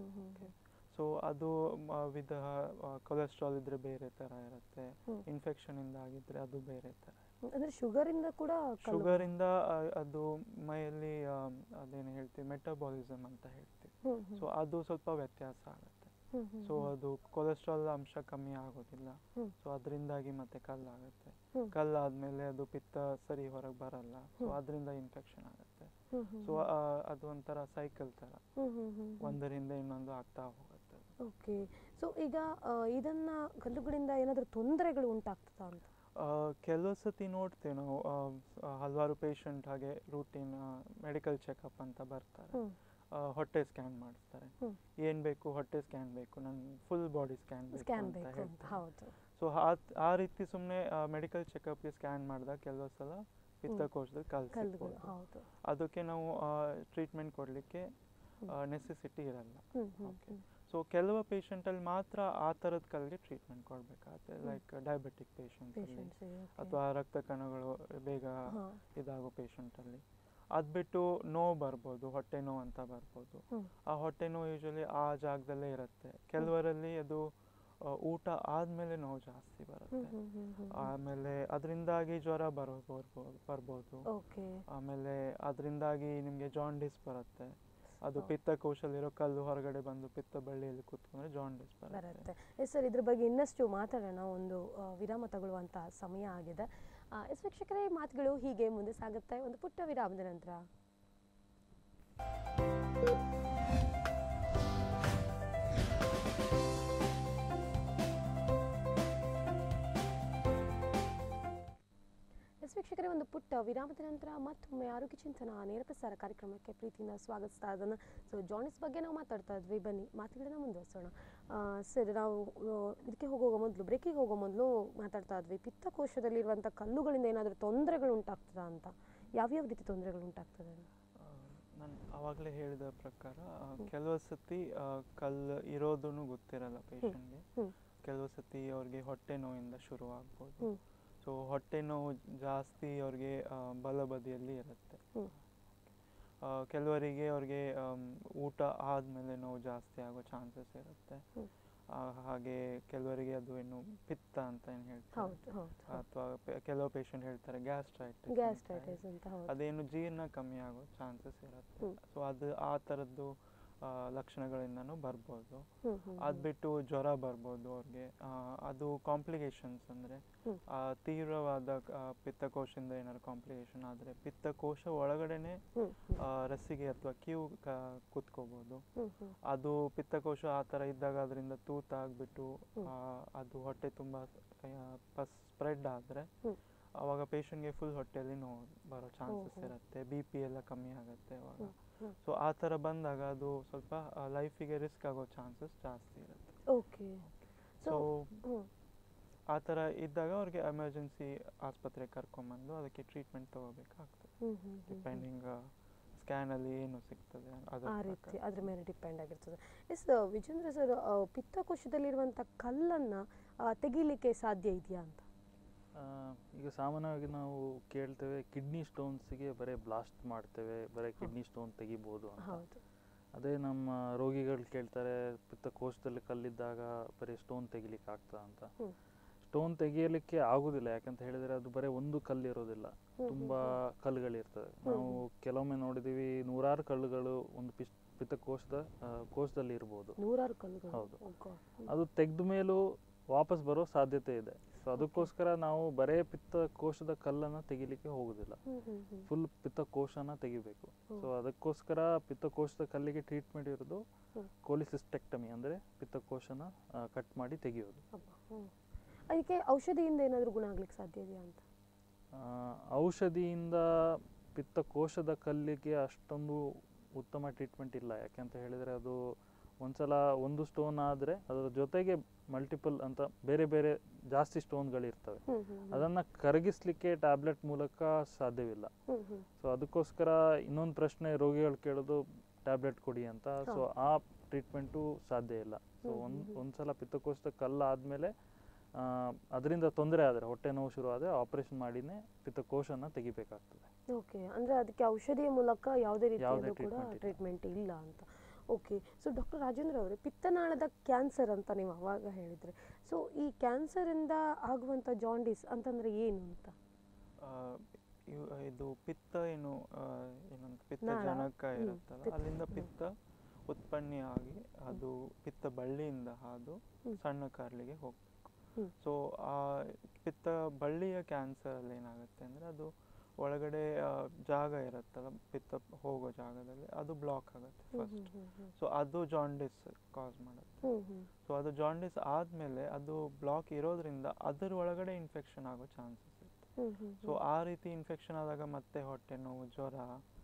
ಸೊ ಅದು ವಿಧ ಕೊಲೆಸ್ಟ್ರಾಲ್ ಇದ್ರೆ ಬೇರೆ ತರ ಇರುತ್ತೆ, ಇನ್ಫೆಕ್ಷನ್ ಇಂದ ಆಗಿದ್ರೆ ಅದು ಬೇರೆ ತರ. ಅಂದ್ರೆ ಶುಗರ್ ಇಂದ ಕೂಡ ಶುಗರ್ ಇಂದ ಅದು ಮೈಯಲ್ಲಿ ಅದೇನು ಹೇಳ್ತೀವಿ ಮೆಟಬಾಲಿಸಮ್ ಅಂತ ಹೇಳ್ತೀವಿ. ಸೊ ಅದು ಸ್ವಲ್ಪ ವ್ಯತ್ಯಾಸ ಆಗುತ್ತೆ. ಸೊ ಅದು ಕೊಲೆಸ್ಟ್ರಾಲ್ ಅಂಶ ಕಮ್ಮಿ ಆಗೋದಿಲ್ಲ, ಸೊ ಅದರಿಂದಾಗಿ ಮತ್ತೆ ಕಲ್ಲಾಗುತ್ತೆ. ಕಲ್ಲಾದ್ಮೇಲೆ ಅದು ಪಿತ್ತ ಸರಿ ಹೊರಗೆ ಬರಲ್ಲ, ಸೊ ಅದರಿಂದ ಇನ್ಫೆಕ್ಷನ್ ಆಗುತ್ತೆ. ಸೊ ಅದು ಒಂಥರ ಸೈಕಲ್ ತರ ಒಂದರಿಂದ ಇನ್ನೊಂದು ಆಗ್ತಾ ಹೋಗುತ್ತೆ. ಓಕೆ, ಸೊ ಈಗ ಇದನ್ನ ಕಲ್ಲುಗಳಿಂದ ಏನಾದರೂ ತೊಂದರೆಗಳು ಉಂಟಾಗ್ತದಾ ಅಂತ? ಕೆಲವು ಸತಿ ನೋಡ್ತೇವೆ ನಾವು, ಹಲವಾರು ಪೇಷಂಟ್ ಹಾಗೆ ರೂಟೀನ್ ಮೆಡಿಕಲ್ ಚೆಕಪ್ ಅಂತ ಬರ್ತಾರೆ, ಹೊಟ್ಟೆ ಸ್ಕ್ಯಾನ್ ಮಾಡಿಸ್ತಾರೆ, ಏನ್ ಬೇಕು ಹೊಟ್ಟೆ ಸ್ಕ್ಯಾನ್ ಬೇಕು, ನನ್ ಫುಲ್ ಬಾಡಿ ಸ್ಕ್ಯಾನ್ ಬೇಕು ಅಂತ ಹೇಳ್ತಾರೆ. ಸೊ ಆ ರೀತಿ ಸುಮ್ಮನೆ ಮೆಡಿಕಲ್ ಚೆಕಪ್ಗೆ ಸ್ಕ್ಯಾನ್ ಮಾಡಿದಾಗ ಕೆಲವು ಸಲ ಪಿತ್ತಕೋಶದಲ್ಲಿ ಕಲ್ಲು ಸಿಗ್ಬೋದು. ಅದಕ್ಕೆ ನಾವು ಟ್ರೀಟ್ಮೆಂಟ್ ಕೊಡ್ಲಿಕ್ಕೆ ನೆಸೆಸಿಟಿ ಇರಲ್ಲ. ಸೊ ಕೆಲವು ಪೇಷಂಟ್ ಅಲ್ಲಿ ಮಾತ್ರ ಆ ತರದ ಕಲ್ಗೆ ಟ್ರೀಟ್ಮೆಂಟ್ ಕೊಡ್ಬೇಕಾಗುತ್ತೆ, ಲೈಕ್ ಡಯಾಬಿಟಿಕ್ ಪೇಷಂಟ್ ಅಲ್ಲಿ ಅಥವಾ ರಕ್ತ ಕಣಗಳು ಬೇಗ ಇದಾಗೋ ಪೇಷಂಟ್ ಅಲ್ಲಿ. ಅದ್ ಬಿಟ್ಟು ನೋವು ಬರ್ಬೋದು, ಹೊಟ್ಟೆ ನೋವು ಅಂತ ಬರ್ಬೋದು. ಆ ಹೊಟ್ಟೆ ನೋವು ಯೂಶಲಿ ಆ ಜಾಗದಲ್ಲೇ ಇರುತ್ತೆ. ಕೆಲವರಲ್ಲಿ ಅದು ಊಟ ಆದ್ಮೇಲೆ ನೋವು ಜಾಸ್ತಿ ಬರುತ್ತೆ. ಆಮೇಲೆ ಅದರಿಂದಾಗಿ ಜ್ವರ ಬರೋದು ಬರ್ಬೋದು. ಆಮೇಲೆ ಅದರಿಂದಾಗಿ ನಿಮ್ಗೆ ಜಾಂಡಿಸ್ ಬರುತ್ತೆ. ಅದು ಪಿತ್ತಕೋಶದಲ್ಲಿರೋ ಕಲ್ಲು ಹೊರಗಡೆ ಬಂದು ಪಿತ್ತ ಬಳ್ಳಿಯಲ್ಲಿ ಕೂತ್ಕೊಂಡ್ರೆ ಜಾಂಡಿಸ್ ಬರುತ್ತೆ. ಎಸ್ ಸರ್, ಇದ್ರ ಬಗ್ಗೆ ಇನ್ನಷ್ಟು ಮಾತಾಡೋಣ, ಒಂದು ವಿರಾಮ ತಗೊಳ್ಳುವಂತ ಸಮಯ ಆಗಿದೆ. ಎಸ್ ವೀಕ್ಷಕರೇ, ಮಾತುಗಳು ಹೀಗೆ ಮುಂದೆ ಸಾಗುತ್ತೆ ಒಂದು ಪುಟ್ಟ ವಿರಾಮದ ನಂತರ. ಎಸ್ ವೀಕ್ಷಕರೇ, ಒಂದು ಪುಟ್ಟ ವಿರಾಮದ ನಂತರ ಮತ್ತೊಮ್ಮೆ ಆರೋಗ್ಯ ಚಿಂತನ ನೇರ ಪ್ರಸಾರ ಕಾರ್ಯಕ್ರಮಕ್ಕೆ ಪ್ರೀತಿಯಿಂದ ಸ್ವಾಗತಿಸ್ತಾ ಇದ್ದಾನೆ. ಸೊ ಜಾಂಡಿಸ್ ಬಗ್ಗೆ ನಾವು ಮಾತಾಡ್ತಾ ಇದ್ವಿ, ಬನ್ನಿ ಮಾತುಗಳನ್ನ ಮುಂದುವರಿಸೋಣ. ಸರ್, ನಾವು ಇದಕ್ಕೆ ಹೋಗೋ ಮೊದಲು ಬ್ರೇಕಿಗೆ ಹೋಗೋ ಮೊದಲು ಮಾತಾಡ್ತಾ ಇದ್ವಿ, ಪಿತ್ತಕೋಶದಲ್ಲಿರುವಂಥ ಕಲ್ಲುಗಳಿಂದ ಏನಾದರೂ ತೊಂದರೆಗಳು ಉಂಟಾಗ್ತದಾ ಅಂತ. ಯಾವ್ಯಾವ ರೀತಿ ತೊಂದರೆಗಳು ಉಂಟಾಗ್ತದೆ? ನಾನು ಆವಾಗಲೇ ಹೇಳಿದ ಪ್ರಕಾರ ಕೆಲವು ಸತಿ ಕಲ್ಲು ಇರೋದೂ ಗೊತ್ತಿರಲ್ಲ ಪೇಷಂಟ್ಗೆ. ಕೆಲವು ಸತಿ ಅವ್ರಿಗೆ ಹೊಟ್ಟೆ ನೋವಿಂದ ಶುರುವಾಗ್ಬೋದು. ಹ್ಮ್. ಸೊ ಹೊಟ್ಟೆ ನೋವು ಜಾಸ್ತಿ ಅವ್ರಿಗೆ ಆ, ಬಲಬದಿಯಲ್ಲಿ ಇರುತ್ತೆ. ಹ್ಮ್. ಆ, ಕೆಲವರಿಗೆ ಅವ್ರಿಗೆ ಆಮ್, ಊಟ ಆದಮೇಲೆ ನೋವು ಜಾಸ್ತಿ ಆಗೋ ಚಾನ್ಸಸ್ ಇರುತ್ತೆ. ಹ್ಮ್. ಆ, ಹಾಗೆ ಕೆಲವರಿಗೆ ಅದು ಏನು ಪಿತ್ತ ಅಂತ ಏನು ಹೇಳ್ತಾರೆ, ಹೌದು ಹೌದು ಅಥವಾ ಕೆಲವು ಪೇಷಂಟ್ ಹೇಳ್ತಾರೆ ಗ್ಯಾಸ್ಟ್ರೈಟಿಸ್. ಗ್ಯಾಸ್ಟ್ರೈಟಿಸ್ ಅಂತ ಹೌದು. ಅದೇನು ಜೀರ್ಣ ಕಮ್ಮಿ ಆಗೋ ಚಾನ್ಸಸ್ ಇರುತ್ತೆ. ಹ್ಮ್. ಸೊ ಅದು ಆ ಥರದ್ದು ಆ, ಲಕ್ಷಣಗಳಿಂದನೂ ಬರ್ಬೋದು. ಹ್ಮ್ ಹ್ಮ್ ಅದು ಬಿಟ್ಟು ಜ್ವರ ಬರ್ಬೋದು ಅವ್ರಿಗೆ. ಆ, ಅದು ಕಾಂಪ್ಲಿಕೇಶನ್ಸ್ ಅಂದರೆ ಹ್ಮ್. ತೀವ್ರವಾದ ಆ, ಪಿತ್ತಕೋಶದಿಂದ ಏನಾದ್ರು ಕಾಂಪ್ಲಿಕೇಶನ್ ಆದರೆ ಪಿತ್ತಕೋಶ ಒಳಗಡೆನೆ ಹ್ಮ್ ಆ, ರಸ್ಸಿಗೆ ಅಥವಾ ಕ್ಯೂ ಕುತ್ಕೋಬೋದು. ಹ್ಮ್ ಹ್ಮ್ ಅದು ಪಿತ್ತಕೋಶ ಆ ಥರ ಇದ್ದಾಗ ಅದರಿಂದ ತೂತ ಆಗಿಬಿಟ್ಟು ಅದು ಹೊಟ್ಟೆ ತುಂಬ ಸ್ಪ್ರೆಡ್ ಆದರೆ ಹ್ಮ್. ಅವಾಗ ಪೇಷಂಟ್ಗೆ ಫುಲ್ ಹೊಟ್ಟೆಯಲ್ಲಿ ನೋವು ಬರೋ ಚಾನ್ಸಸ್ ಓಹೋ. ಇರುತ್ತೆ. ಬಿ ಪಿ ಎಲ್ಲ ಕಮ್ಮಿ ಆಗುತ್ತೆ ಅವಾಗ. ಹ್ಮ್ ಹ್ಮ್ ಸೊ ಆ ಥರ ಬಂದಾಗ ಅದು ಸ್ವಲ್ಪ ಲೈಫಿಗೆ ರಿಸ್ಕ್ ಆಗೋ ಚಾನ್ಸಸ್ ಜಾಸ್ತಿ ಇರುತ್ತೆ. ಓಕೆ. ಸೊ ಸೊ ಹ್ಮ್ ಆ ಥರ ಇದ್ದಾಗ ಅವ್ರಿಗೆ ಎಮರ್ಜೆನ್ಸಿ ಆಸ್ಪತ್ರೆಗೆ ಕರ್ಕೊಂಬಂದು ಅದಕ್ಕೆ ಟ್ರೀಟ್ಮೆಂಟ್ ತಗೋಬೇಕಾಗ್ತದೆ. ಹ್ಮ್ ಹ್ಮ್ ಹ್ಮ್ ಹ್ಮ್ ಡಿಪೆಂಡಿಂಗ್ ಸ್ಕ್ಯಾನಲ್ಲಿ ಏನು ಸಿಗ್ತದೆ ಅದರ ಆ ಪ್ರಕಾರ. ರೀತಿ ಅದ್ರ ಮೇಲೆ ಡಿಪೆಂಡ್ ಆಗಿರ್ತದೆ. ಎಸ್ ವಿಜೇಂದ್ರ ಸರ್, ಪಿತ್ತಕೋಶದಲ್ಲಿರುವಂಥ ಕಲ್ಲನ್ನು ತೆಗಿಲಿಕ್ಕೆ ಸಾಧ್ಯ ಇದೆಯಾ ಅಂತ? ಆ, ಈಗ ಸಾಮಾನ್ಯವಾಗಿ ನಾವು ಕೇಳ್ತೇವೆ ಕಿಡ್ನಿ ಸ್ಟೋನ್ಸ್ಗೆ ಬರೀ ಬ್ಲಾಸ್ಟ್ ಮಾಡ್ತೇವೆ, ಬರೀ ಕಿಡ್ನಿ ಸ್ಟೋನ್ ತೆಗಿಬೋದು ಅಂತ. ಹೌದು. ಅದೇ ನಮ್ಮ ರೋಗಿಗಳು ಕೇಳ್ತಾರೆ ಪಿತ್ತಕೋಶದಲ್ಲಿ ಕಲ್ಲಿದ್ದಾಗ ಬರೀ ಸ್ಟೋನ್ ತೆಗಿಲಿಕ್ಕೆ ಆಗ್ತದ ಅಂತ. ಹ್ಮ್. ಸ್ಟೋನ್ ತೆಗಿಯಲಿಕ್ಕೆ ಆಗುದಿಲ್ಲ, ಯಾಕಂತ ಹೇಳಿದ್ರೆ ಅದು ಬರೀ ಒಂದು ಕಲ್ಲು ಇರೋದಿಲ್ಲ, ಹ್ಮ್ ತುಂಬಾ ಕಲ್ಲುಗಳಿರ್ತವೆ. ನಾವು ಕೆಲವೊಮ್ಮೆ ನೋಡಿದೀವಿ ನೂರಾರು ಕಲ್ಲುಗಳು ಒಂದು ಪಿಸ್ ಪಿತ್ತಕೋಶದ ಆ, ಕೋಶದಲ್ಲಿ ಇರ್ಬೋದು. ನೂರಾರು ಕಲ್ಲುಗಳು. ಹೌದು. Oh God. ಹ್ಮ್. ಅದು ತೆಗೆದ ಮೇಲೂ ವಾಪಸ್ ಬರೋ ಸಾಧ್ಯತೆ ಇದೆ. ಸೊ ಅದಕ್ಕೋಸ್ಕರ ನಾವು ಬರೇ ಪಿತ್ತಕೋಶದ ಕಲ್ಲನ್ನು ತೆಗಿಲಿಕ್ಕೆ ಹೋಗುದಿಲ್ಲ, ಹ್ಮ್ ಹ್ಮ್ ಹ್ಮ್ ಫುಲ್ ಪಿತ್ತಕೋಶನ ತೆಗಿಬೇಕು. ಹ್ಮ್. ಸೊ ಅದಕ್ಕೋಸ್ಕರ ಪಿತ್ತಕೋಶದ ಕಲ್ಲಿಗೆ ಟ್ರೀಟ್ಮೆಂಟ್ ಇರೋದು ಹ್ಮ್. ಕೋಲಿಸಿಸ್ಟೆಕ್ಟಮಿ, ಅಂದರೆ ಪಿತ್ತಕೋಶನ ಕಟ್ ಮಾಡಿ ತೆಗೆಯೋದು. ಅಬ್ಬಾ, ಹ್ಮ್. ಅದಕ್ಕೆ ಔಷಧಿಯಿಂದ ಏನಾದರೂ ಗುಣ ಆಗ್ಲಿಕ್ಕೆ ಸಾಧ್ಯ ಇದೆಯಾ ಅಂತ? ಆ, ಔಷಧಿಯಿಂದ ಪಿತ್ತಕೋಶದ ಕಲ್ಲಿಗೆ ಅಷ್ಟೊಂದು ಉತ್ತಮ ಟ್ರೀಟ್ಮೆಂಟ್ ಇಲ್ಲ, ಯಾಕೆಂತ ಹೇಳಿದರೆ ಅದು ಒಂದ್ಸಲ ಒಂದು ಸ್ಟೋನ್ ಆದರೆ ಅದರ ಜೊತೆಗೆ ಮಲ್ಟಿಪಲ್ ಅಂತ ಬೇರೆ ಬೇರೆ ಜಾಸ್ತಿ ಸ್ಟೋನ್ಗಳಿರ್ತವೆ. ಹ್ಮ್ ಹ್ಮ್ ಹ್ಮ್. ಅದನ್ನು ಕರಗಿಸ್ಲಿಕ್ಕೆ ಟ್ಯಾಬ್ಲೆಟ್ ಮೂಲಕ ಸಾಧ್ಯವಿಲ್ಲ. ಹ್ಮ್ ಹ್ಮ್ ಸೊ ಅದಕ್ಕೋಸ್ಕರ ಇನ್ನೊಂದು ಪ್ರಶ್ನೆ ರೋಗಿಗಳು ಕೇಳೋದು ಟ್ಯಾಬ್ಲೆಟ್ ಕೊಡಿ ಅಂತ. ಸೊ ಆ ಟ್ರೀಟ್ಮೆಂಟು ಸಾಧ್ಯ ಇಲ್ಲ. ಸೊ ಹ್ಮ್ ಒಂದು ಹ್ಮ್ ಹ್ಮ್. ಒಂದ್ಸಲ ಪಿತ್ತಕೋಶದ ಕಲ್ಲ ಆದಮೇಲೆ ಅದರಿಂದ ತೊಂದರೆ ಆದರೆ, ಹೊಟ್ಟೆ ನೋವು ಶುರು ಆದರೆ ಆಪರೇಷನ್ ಮಾಡಿನೇ ಪಿತ್ತಕೋಶನ ತೆಗಿಬೇಕಾಗ್ತದೆ. ಓಕೆ, ಅಂದರೆ ಅದಕ್ಕೆ ಔಷಧಿಯ ಮೂಲಕ ಯಾವುದೇ ಯಾವುದೇ ರೀತಿಯಲ್ಲೂ ಕೂಡ treatment ಇಲ್ಲ. ಟ್ರೀಟ್ಮೆಂಟ್ ಇಲ್ಲ ಅಂತ. ಓಕೆ. ಸೊ ಡಾಕ್ಟರ್ ರಾಜೇಂದ್ರ ಅವರೇ, ಪಿತ್ತನಾಳದ ಕ್ಯಾನ್ಸರ್ ಅಂತ ನೀವು ಅವಾಗ ಹೇಳಿದರೆ, ಸೊ ಈ ಕ್ಯಾನ್ಸರಿಂದ ಆಗುವಂಥ ಜಾಂಡೀಸ್ ಅಂತಂದರೆ ಏನು ಅಂತ? ಆ, ಇವ್- ಇದು ಪಿತ್ತ ಏನು ಆ, ಏನಂತ ಪಿತ್ತ ನಾಳ. ಜನಕ ಹ್ಮ್. ಇರುತ್ತಲ್ಲ, ಪಿತ್ತ. ಅಲ್ಲಿಂದ ಹ್ಮ್. ಪಿತ್ತ ಉತ್ಪನ್ನಿಯಾಗಿ ಅದು ಪಿತ್ತ ಬಳ್ಳಿಯಿಂದ ಹಾದು ಹ್ಮ್. ಸಣ್ಣ ಕಾರ್ಲಿಗೆ ಹೋಗ್ಬೇಕು. ಹ್ಮ್. ಸೊ ಆ ಪಿತ್ತ ಬಳ್ಳಿಯ ಕ್ಯಾನ್ಸರಲ್ಲಿ ಏನಾಗುತ್ತೆ ಅಂದರೆ ಅದು ಒಳಗಡೆ ಆ, ಜಾಗ ಇರುತ್ತಲ್ಲ ಪಿತ್ತ ಹೋಗೋ ಜಾಗದಲ್ಲಿ ಅದು ಬ್ಲಾಕ್ ಆಗುತ್ತೆ ಹ್ಮ್ ಫಸ್ಟ್. ಹ್ಮ್ ಹ್ಮ್ ಸೊ ಅದು ಜಾಂಡಿಸ್ ಕಾಸ್ ಮಾಡುತ್ತೆ. ಹ್ಮ್ ಹ್ಮ್ ಸೊ ಅದು ಜಾಂಡಿಸ್ ಆದಮೇಲೆ ಅದು ಬ್ಲಾಕ್ ಇರೋದ್ರಿಂದ ಅದರ ಒಳಗಡೆ ಇನ್ಫೆಕ್ಷನ್ ಆಗೋ ಚಾನ್ಸಸ್ ಇರುತ್ತೆ. ಹ್ಮ್ ಹ್ಮ್ ಸೊ ಆ ರೀತಿ ಇನ್ಫೆಕ್ಷನ್ ಆದಾಗ ಮತ್ತೆ ಹೊಟ್ಟೆ ನೋವು, ಜ್ವರ,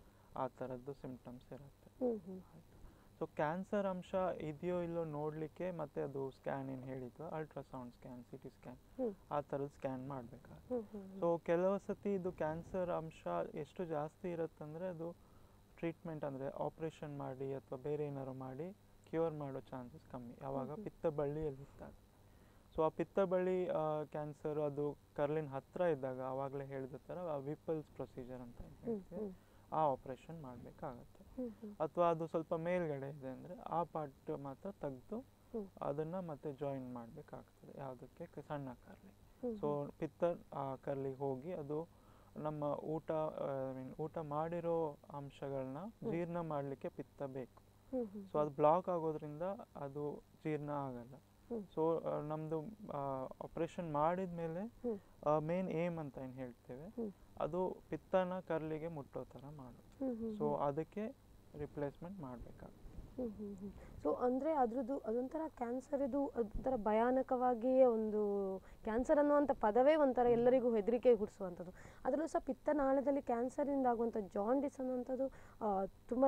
ಆ ಥರದ್ದು ಸಿಂಪ್ಟಮ್ಸ್ ಇರುತ್ತೆ. ಹ್ಮ್ ಹ್ಮ್ ಸೊ ಕ್ಯಾನ್ಸರ್ ಅಂಶ ಇದೆಯೋ ಇಲ್ಲೋ ನೋಡಲಿಕ್ಕೆ ಮತ್ತೆ ಅದು ಸ್ಕ್ಯಾನ್ ಏನು ಹೇಳಿದ್ದು ultrasound scan, C T scan, ಹ್ಮ್. ಆ ಥರದ್ದು ಸ್ಕ್ಯಾನ್ ಮಾಡಬೇಕಾಗುತ್ತೆ. ಹ್ಮ್ ಹ್ಮ್ ಸೊ ಕೆಲವು ಸತಿ ಇದು ಕ್ಯಾನ್ಸರ್ ಅಂಶ ಎಷ್ಟು ಜಾಸ್ತಿ ಇರುತ್ತಂದರೆ ಅದು ಟ್ರೀಟ್ಮೆಂಟ್ ಅಂದರೆ ಆಪ್ರೇಷನ್ ಮಾಡಿ ಅಥವಾ ಬೇರೆ ಏನಾದ್ರು ಮಾಡಿ ಕ್ಯೂರ್ ಮಾಡೋ ಚಾನ್ಸಸ್ ಕಮ್ಮಿ, ಯಾವಾಗ ಹ್ಮ್. ಪಿತ್ತ ಬಳ್ಳಿಯಲ್ಲಿದ್ದಾಗ. ಸೊ ಆ ಪಿತ್ತ ಬಳ್ಳಿ ಕ್ಯಾನ್ಸರ್ ಅದು ಕರ್ಲಿನ ಹತ್ತಿರ ಇದ್ದಾಗ ಆವಾಗಲೇ ಹೇಳಿದ ಥರ ವಿಪಲ್ಸ್ ಪ್ರೊಸೀಜರ್ ಅಂತ ಏನ್ ಹ್ಮ್ ಹೇಳ್ತೀವಿ, ಹ್ಮ್ ಆ ಆಪ್ರೇಷನ್ ಮಾಡಬೇಕಾಗತ್ತೆ. ಹ್ಮ್ ಹ್ಮ್ ಅಥವಾ ಅದು ಸ್ವಲ್ಪ ಮೇಲ್ಗಡೆ ಇದೆ ಅಂದರೆ ಆ ಪಾರ್ಟ್ ಮಾತ್ರ ತೆಗೆದು ಹ್ಮ್. ಅದನ್ನು ಮತ್ತೆ ಜಾಯಿನ್ ಮಾಡಬೇಕಾಗ್ತದೆ ಯಾವುದಕ್ಕೆ, ಕ- ಸಣ್ಣ ಕರ್ಲಿ. ಹ್ಮ್ ಸೊ ಪಿತ್ತ ಆ ಕರ್ಲಿಗೆ ಹೋಗಿ ಅದು ನಮ್ಮ ಊಟ ಐ ಮೀನ್ ಊಟ ಮಾಡಿರೋ ಅಂಶಗಳನ್ನ ಜೀರ್ಣ ಮಾಡಲಿಕ್ಕೆ ಪಿತ್ತ ಬೇಕು. ಹ್ಮ್ ಹ್ಮ್ ಸೊ ಅದು ಬ್ಲಾಕ್ ಆಗೋದ್ರಿಂದ ಅದು ಜೀರ್ಣ ಆಗಲ್ಲ. ಹ್ಮ್. ಸೊ ನಮ್ಮದು ಆಪ್ರೇಷನ್ ಮಾಡಿದ ಮೇಲೆ ಹ್ಮ್. ಮೇನ್ ಏಮ್ ಅಂತ ಏನು ಹೇಳ್ತೇವೆ ಹ್ಮ್. ಅದು ಪಿತ್ತನ ಕರ್ಲಿಗೆ ಮುಟ್ಟೋ ಥರ ಮಾಡೋದು. ಹ್ಮ್ ಹ್ಮ್ ಸೊ ಅದಕ್ಕೆ ರಿಪ್ಲೇಸ್ಮೆಂಟ್ ಮಾಡಬೇಕಾಗುತ್ತೆ. ಹ್ಮ್ ಹ್ಮ್ ಹ್ಮ್ ಸೊ ಅಂದರೆ ಅದ್ರದ್ದು ಅದೊಂಥರ ಕ್ಯಾನ್ಸರ್, ಇದು ಒಂಥರ ಭಯಾನಕವಾಗಿಯೇ ಒಂದು ಕ್ಯಾನ್ಸರ್ ಅನ್ನುವಂಥ ಪದವೇ ಒಂಥರ ಎಲ್ಲರಿಗೂ ಹೆದರಿಕೆ ಹುಟ್ಟಿಸುವಂಥದ್ದು. ಅದರಲ್ಲೂ ಸಹ ಪಿತ್ತನಾಳದಲ್ಲಿ ಕ್ಯಾನ್ಸರಿಂದ ಆಗುವಂಥ ಜಾಂಡಿಸ್ ಅನ್ನುವಂಥದ್ದು ತುಂಬಾ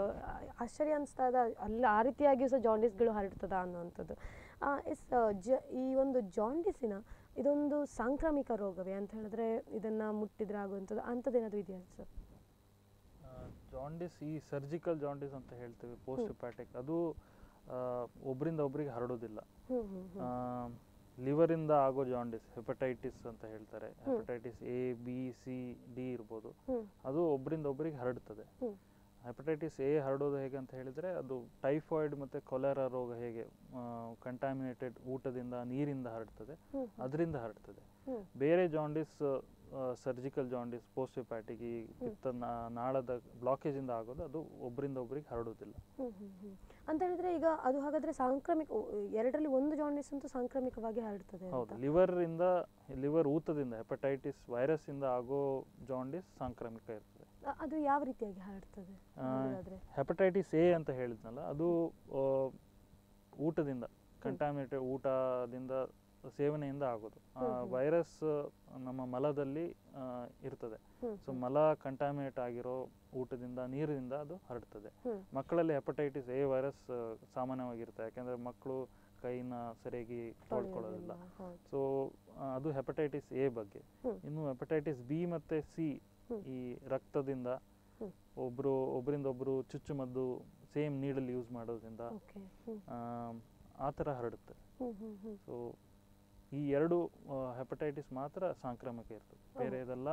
ಆಶ್ಚರ್ಯ ಅನಿಸ್ತಾ ಇದೆ. ಅಲ್ಲಿ ಆ ರೀತಿಯಾಗಿಯೂ ಸಹ ಜಾಂಡಿಸ್ಗಳು ಹರಡ್ತದ ಅನ್ನುವಂಥದ್ದು. ಎಸ್ ಜ ಈ ಒಂದು ಜಾಂಡಿಸಿನ ಇದೊಂದು ಸಾಂಕ್ರಾಮಿಕ ರೋಗವೇ ಅಂತ ಹೇಳಿದ್ರೆ ಇದನ್ನು ಮುಟ್ಟಿದ್ರೆ ಆಗುವಂಥದ್ದು ಅಂಥದ್ದೇನಾದರೂ ಇದೆಯಾ ಸರ್? ಜಾಂಡಿಸ್, ಈ ಸರ್ಜಿಕಲ್ ಜಾಂಡಿಸ್ ಅಂತ ಹೇಳ್ತೇವೆ, ಪೋಸ್ಟ್ ಹಿಪ್ಯಾಟಿಕ್, ಅದು ಒಬ್ಬರಿಂದ ಒಬ್ಬರಿಗೆ ಹರಡೋದಿಲ್ಲ. ಲಿವರಿಂದ ಆಗೋ ಜಾಂಡಿಸ್ ಹೆಪಟೈಟಿಸ್ ಅಂತ ಹೇಳ್ತಾರೆ. Hepatitis A B C D ಇರ್ಬೋದು, ಅದು ಒಬ್ಬರಿಂದ ಒಬ್ಬರಿಗೆ ಹರಡ್ತದೆ. ಹೆಪಟೈಟಿಸ್ ಎ ಹರಡೋದು ಹೇಗೆ ಅಂತ ಹೇಳಿದರೆ, ಅದು ಟೈಫಾಯ್ಡ್ ಮತ್ತು ಕೊಲೆರಾ ರೋಗ ಹೇಗೆ ಕಂಟಾಮಿನೇಟೆಡ್ ಊಟದಿಂದ ನೀರಿಂದ ಹರಡ್ತದೆ, ಅದರಿಂದ ಹರಡ್ತದೆ. ಬೇರೆ jaundice, surgical jaundice, post hepatic, ಈ ಪಿತ್ತ ನಾಳದ ಬ್ಲಾಕೇಜಿಂದ ಆಗೋದು, ಅದು ಒಬ್ಬರಿಂದ ಒಬ್ಬರಿಗೆ ಹರಡೋದಿಲ್ಲ. ಅಂತ ಹೇಳಿದ್ರೆ ಈಗ ಅದು ಹಾಗಾದ್ರೆ ಸಾಂಕ್ರಾಮಿಕ, ಎರಡರಲ್ಲಿ ಒಂದು ಜಾಂಡಿಸ್ ಅಂತೂ ಸಾಂಕ್ರಾಮಿಕವಾಗಿ ಹರಡ್ತದೆ. ಹೌದು, ಲಿವರ್ ಇಂದ, ಲಿವರ್ ಊತದಿಂದ ಹೆಪಟೈಟಿಸ್ ವೈರಸ್ ಇಂದ ಆಗೋ ಜಾಂಡಿಸ್ ಸಾಂಕ್ರಾಮಿಕ ಇರ್ತದೆ. ಅದು ಯಾವ ರೀತಿಯಾಗಿ ಹರಡ್ತದೆ? ಹೆಪಟೈಟಿಸ್ ಎ ಅಂತ ಹೇಳಿದ್ನಲ್ಲ, ಅದು ಊಟದಿಂದ, ಕಂಟಾಮಿನೇಟೆಡ್ ಊಟದಿಂದ, ಸೇವನೆಯಿಂದ ಆಗೋದು. ವೈರಸ್ ನಮ್ಮ ಮಲದಲ್ಲಿ ಇರ್ತದೆ. ಸೊ ಮಲ ಕಂಟಾಮಿನೇಟ್ ಆಗಿರೋ ಊಟದಿಂದ, ನೀರಿನಿಂದ ಅದು ಹರಡ್ತದೆ. ಮಕ್ಕಳಲ್ಲಿ ಹೆಪಟೈಟಿಸ್ ಎ ವೈರಸ್ ಸಾಮಾನ್ಯವಾಗಿರುತ್ತೆ, ಯಾಕೆಂದ್ರೆ ಮಕ್ಕಳು ಕೈನ ಸರಿಯಾಗಿ ತೊಳ್ಕೊಳ್ಳೋದಿಲ್ಲ. ಸೊ ಅದು ಹೆಪಟೈಟಿಸ್ ಎ ಬಗ್ಗೆ. ಇನ್ನು ಹೆಪಟೈಟಿಸ್ ಬಿ ಮತ್ತೆ ಸಿ, ಈ ರಕ್ತದಿಂದ ಒಬ್ರು ಒಬ್ಬರಿಂದ ಒಬ್ರು ಚುಚ್ಚುಮದ್ದು ಸೇಮ್ ನೀಡಲ್ ಯೂಸ್ ಮಾಡೋದ್ರಿಂದ ಆ ಥರ ಹರಡುತ್ತೆ. ಸೊ ಈ ಎರಡು ಹೆಪಟೈಟಿಸ್ ಮಾತ್ರ ಸಾಂಕ್ರಾಮಿಕ ಇರ್ತದೆ. ಬೇರೆದೆಲ್ಲ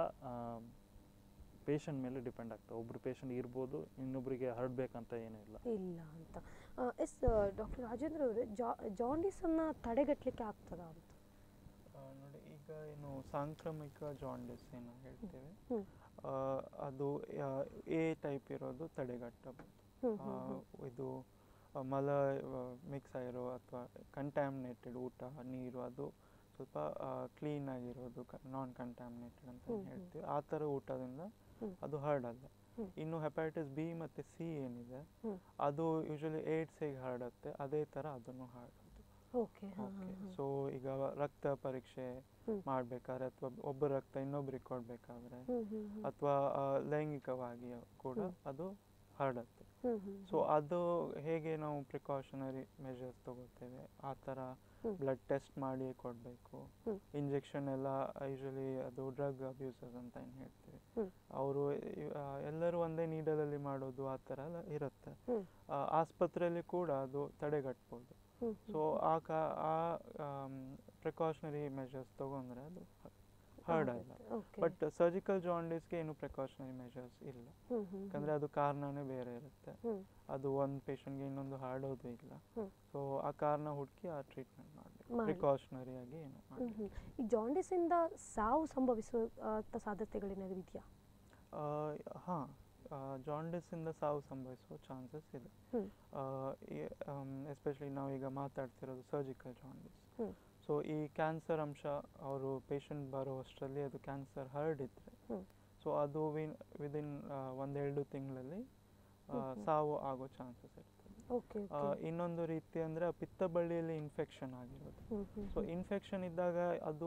ಪೇಷಂಟ್ ಮೇಲೆ ಡಿಪೆಂಡ್ ಆಗ್ತದೆ. ಒಬ್ರು ಪೇಷಂಟ್ ಇರ್ಬೋದು, ಇನ್ನೊಬ್ಬರಿಗೆ ಹರಡ್ಬೇಕಂತ ಏನೂ ಇಲ್ಲ ಇಲ್ಲ ಅಂತ. ಎಸ್ ಡಾಕ್ಟರ್ ರಾಜೇಂದ್ರ ಅವರೇ, ಜಾಂಡಿಸನ್ನು ತಡೆಗಟ್ಟಲಿಕ್ಕೆ ಆಗ್ತದಾ ಅಂತ? ನೋಡಿ, ಈಗ ಏನು ಸಾಂಕ್ರಾಮಿಕ ಜಾಂಡಿಸ್ ಏನು ಹೇಳ್ತೇವೆ, ಅದು ಎ ಟೈಪ್ ಇರೋದು ತಡೆಗಟ್ಟಬಹುದು. ಇದು ಮಲ ಮಿಕ್ಸ್ ಆಗಿರೋ ಅಥವಾ ಕಂಟ್ಯಾಮಿನೇಟೆಡ್ ಊಟ, ನೀರು, ಅದು ಸ್ವಲ್ಪ ಕ್ಲೀನ್ ಆಗಿರೋದು, ನಾನ್ ಕಂಟ್ಯಾಮಿನೇಟೆಡ್ ಅಂತ ಹೇಳ್ತೀವಿ, ಆ ಥರ ಊಟದಿಂದ ಅದು ಹರಡಲ್ಲ. ಇನ್ನು ಹೆಪಟೈಟಿಸ್ ಬಿ ಮತ್ತು ಸಿ ಏನಿದೆ, ಅದು ಯೂಶಲಿ ಏಡ್ಸ್ ಹೇಗೆ ಹರಡುತ್ತೆ ಅದೇ ಥರ ಅದನ್ನು ಹರಡೋದು. ಓಕೆ. ಸೊ ಈಗ ರಕ್ತ ಪರೀಕ್ಷೆ ಮಾಡ್ಬೇಕಾದ್ರೆ, ಅಥವಾ ಒಬ್ಬ ರಕ್ತ ಇನ್ನೊಬ್ರಿಗೆ ಕೊಡ್ಬೇಕಾದ್ರೆ, ಅಥವಾ ಲೈಂಗಿಕವಾಗಿ ಕೂಡ ಅದು ಹರಡುತ್ತೆ. ಸೊ ಅದು ಹೇಗೆ ನಾವು ಪ್ರಿಕಾಷನರಿ ಮೆಷರ್ಸ್ ತಗೋತೇವೆ, ಆ ಥರ ಬ್ಲಡ್ ಟೆಸ್ಟ್ ಮಾಡಿ ಕೊಡಬೇಕು. ಇಂಜೆಕ್ಷನ್ ಎಲ್ಲ ಯೂಶಲಿ ಅದು ಡ್ರಗ್ ಅಬ್ಯೂಸರ್ಸ್ ಅಂತ ಏನು ಹೇಳ್ತೀವಿ, ಅವರು ಎಲ್ಲರೂ ಒಂದೇ ನೀಡಲಲ್ಲಿ ಮಾಡೋದು, ಆ ಥರ ಎಲ್ಲ ಇರುತ್ತೆ. ಆಸ್ಪತ್ರೆಯಲ್ಲಿ ಕೂಡ ಅದು ತಡೆಗಟ್ಬೋದು. ಸೊ ಆ ಕಾ ಆ ಪ್ರಿಕಾಷನರಿ ಮೆಷರ್ಸ್ ತಗೊಂಡ್ರೆ ಅದು ಹರಡಲ್ಲ. ಬಟ್ ಸರ್ಜಿಕಲ್ ಜಾಂಡಿಸ್ಗೆ ಏನು ಪ್ರಿಕಾಷನರಿ ಮೆಷರ್ಸ್ ಇಲ್ಲ, ಯಾಕಂದ್ರೆ ಅದು ಕಾರಣನೇ ಬೇರೆ ಇರುತ್ತೆ. ಅದು ಒಂದು ಪೇಷಂಟ್ಗೆ ಇನ್ನೊಂದು ಹರಡೋದು ಇಲ್ಲ. ಸೊ ಆ ಕಾರಣ ಹುಡುಕಿ ಆ ಟ್ರೀಟ್ಮೆಂಟ್ ಮಾಡಬೇಕು, ಪ್ರಿಕಾಷನರಿ ಆಗಿ ಏನು ಮಾಡಬೇಕು. ಈ ಜಾಂಡಿಸ್ ಇಂದ ಸಾವು ಸಂಭವಿಸುವ ಸಾಧ್ಯತೆಗಳೇನಾದರೂ ಇದೆಯಾ? ಹಾಂ, ಜಾಂಡಿಸ್ ಇಂದ ಸಾವು ಸಂಭವಿಸುವ ಚಾನ್ಸಸ್ ಇದೆ. ಎಸ್ಪೆಷಲಿ ನಾವೀಗ ಮಾತಾಡ್ತಿರೋದು ಸರ್ಜಿಕಲ್ ಜಾಂಡಿಸ್. ಸೊ ಈ ಕ್ಯಾನ್ಸರ್ ಅಂಶ ಅವರು ಪೇಷಂಟ್ ಬರೋ ಅಷ್ಟರಲ್ಲಿ ಅದು ಕ್ಯಾನ್ಸರ್ ಹರಡಿದ್ರೆ, ಸೊ ಅದು ವಿನ್ ವಿದಿನ್ ಒಂದೆರಡು ತಿಂಗಳಲ್ಲಿ ಸಾವು ಆಗೋ ಚಾನ್ಸಸ್ ಇರ್ತದೆ. ಇನ್ನೊಂದು ರೀತಿ ಅಂದರೆ ಪಿತ್ತ ಬಳ್ಳಿಯಲ್ಲಿ ಇನ್ಫೆಕ್ಷನ್ ಆಗಿರೋದು. ಸೊ ಇನ್ಫೆಕ್ಷನ್ ಇದ್ದಾಗ ಅದು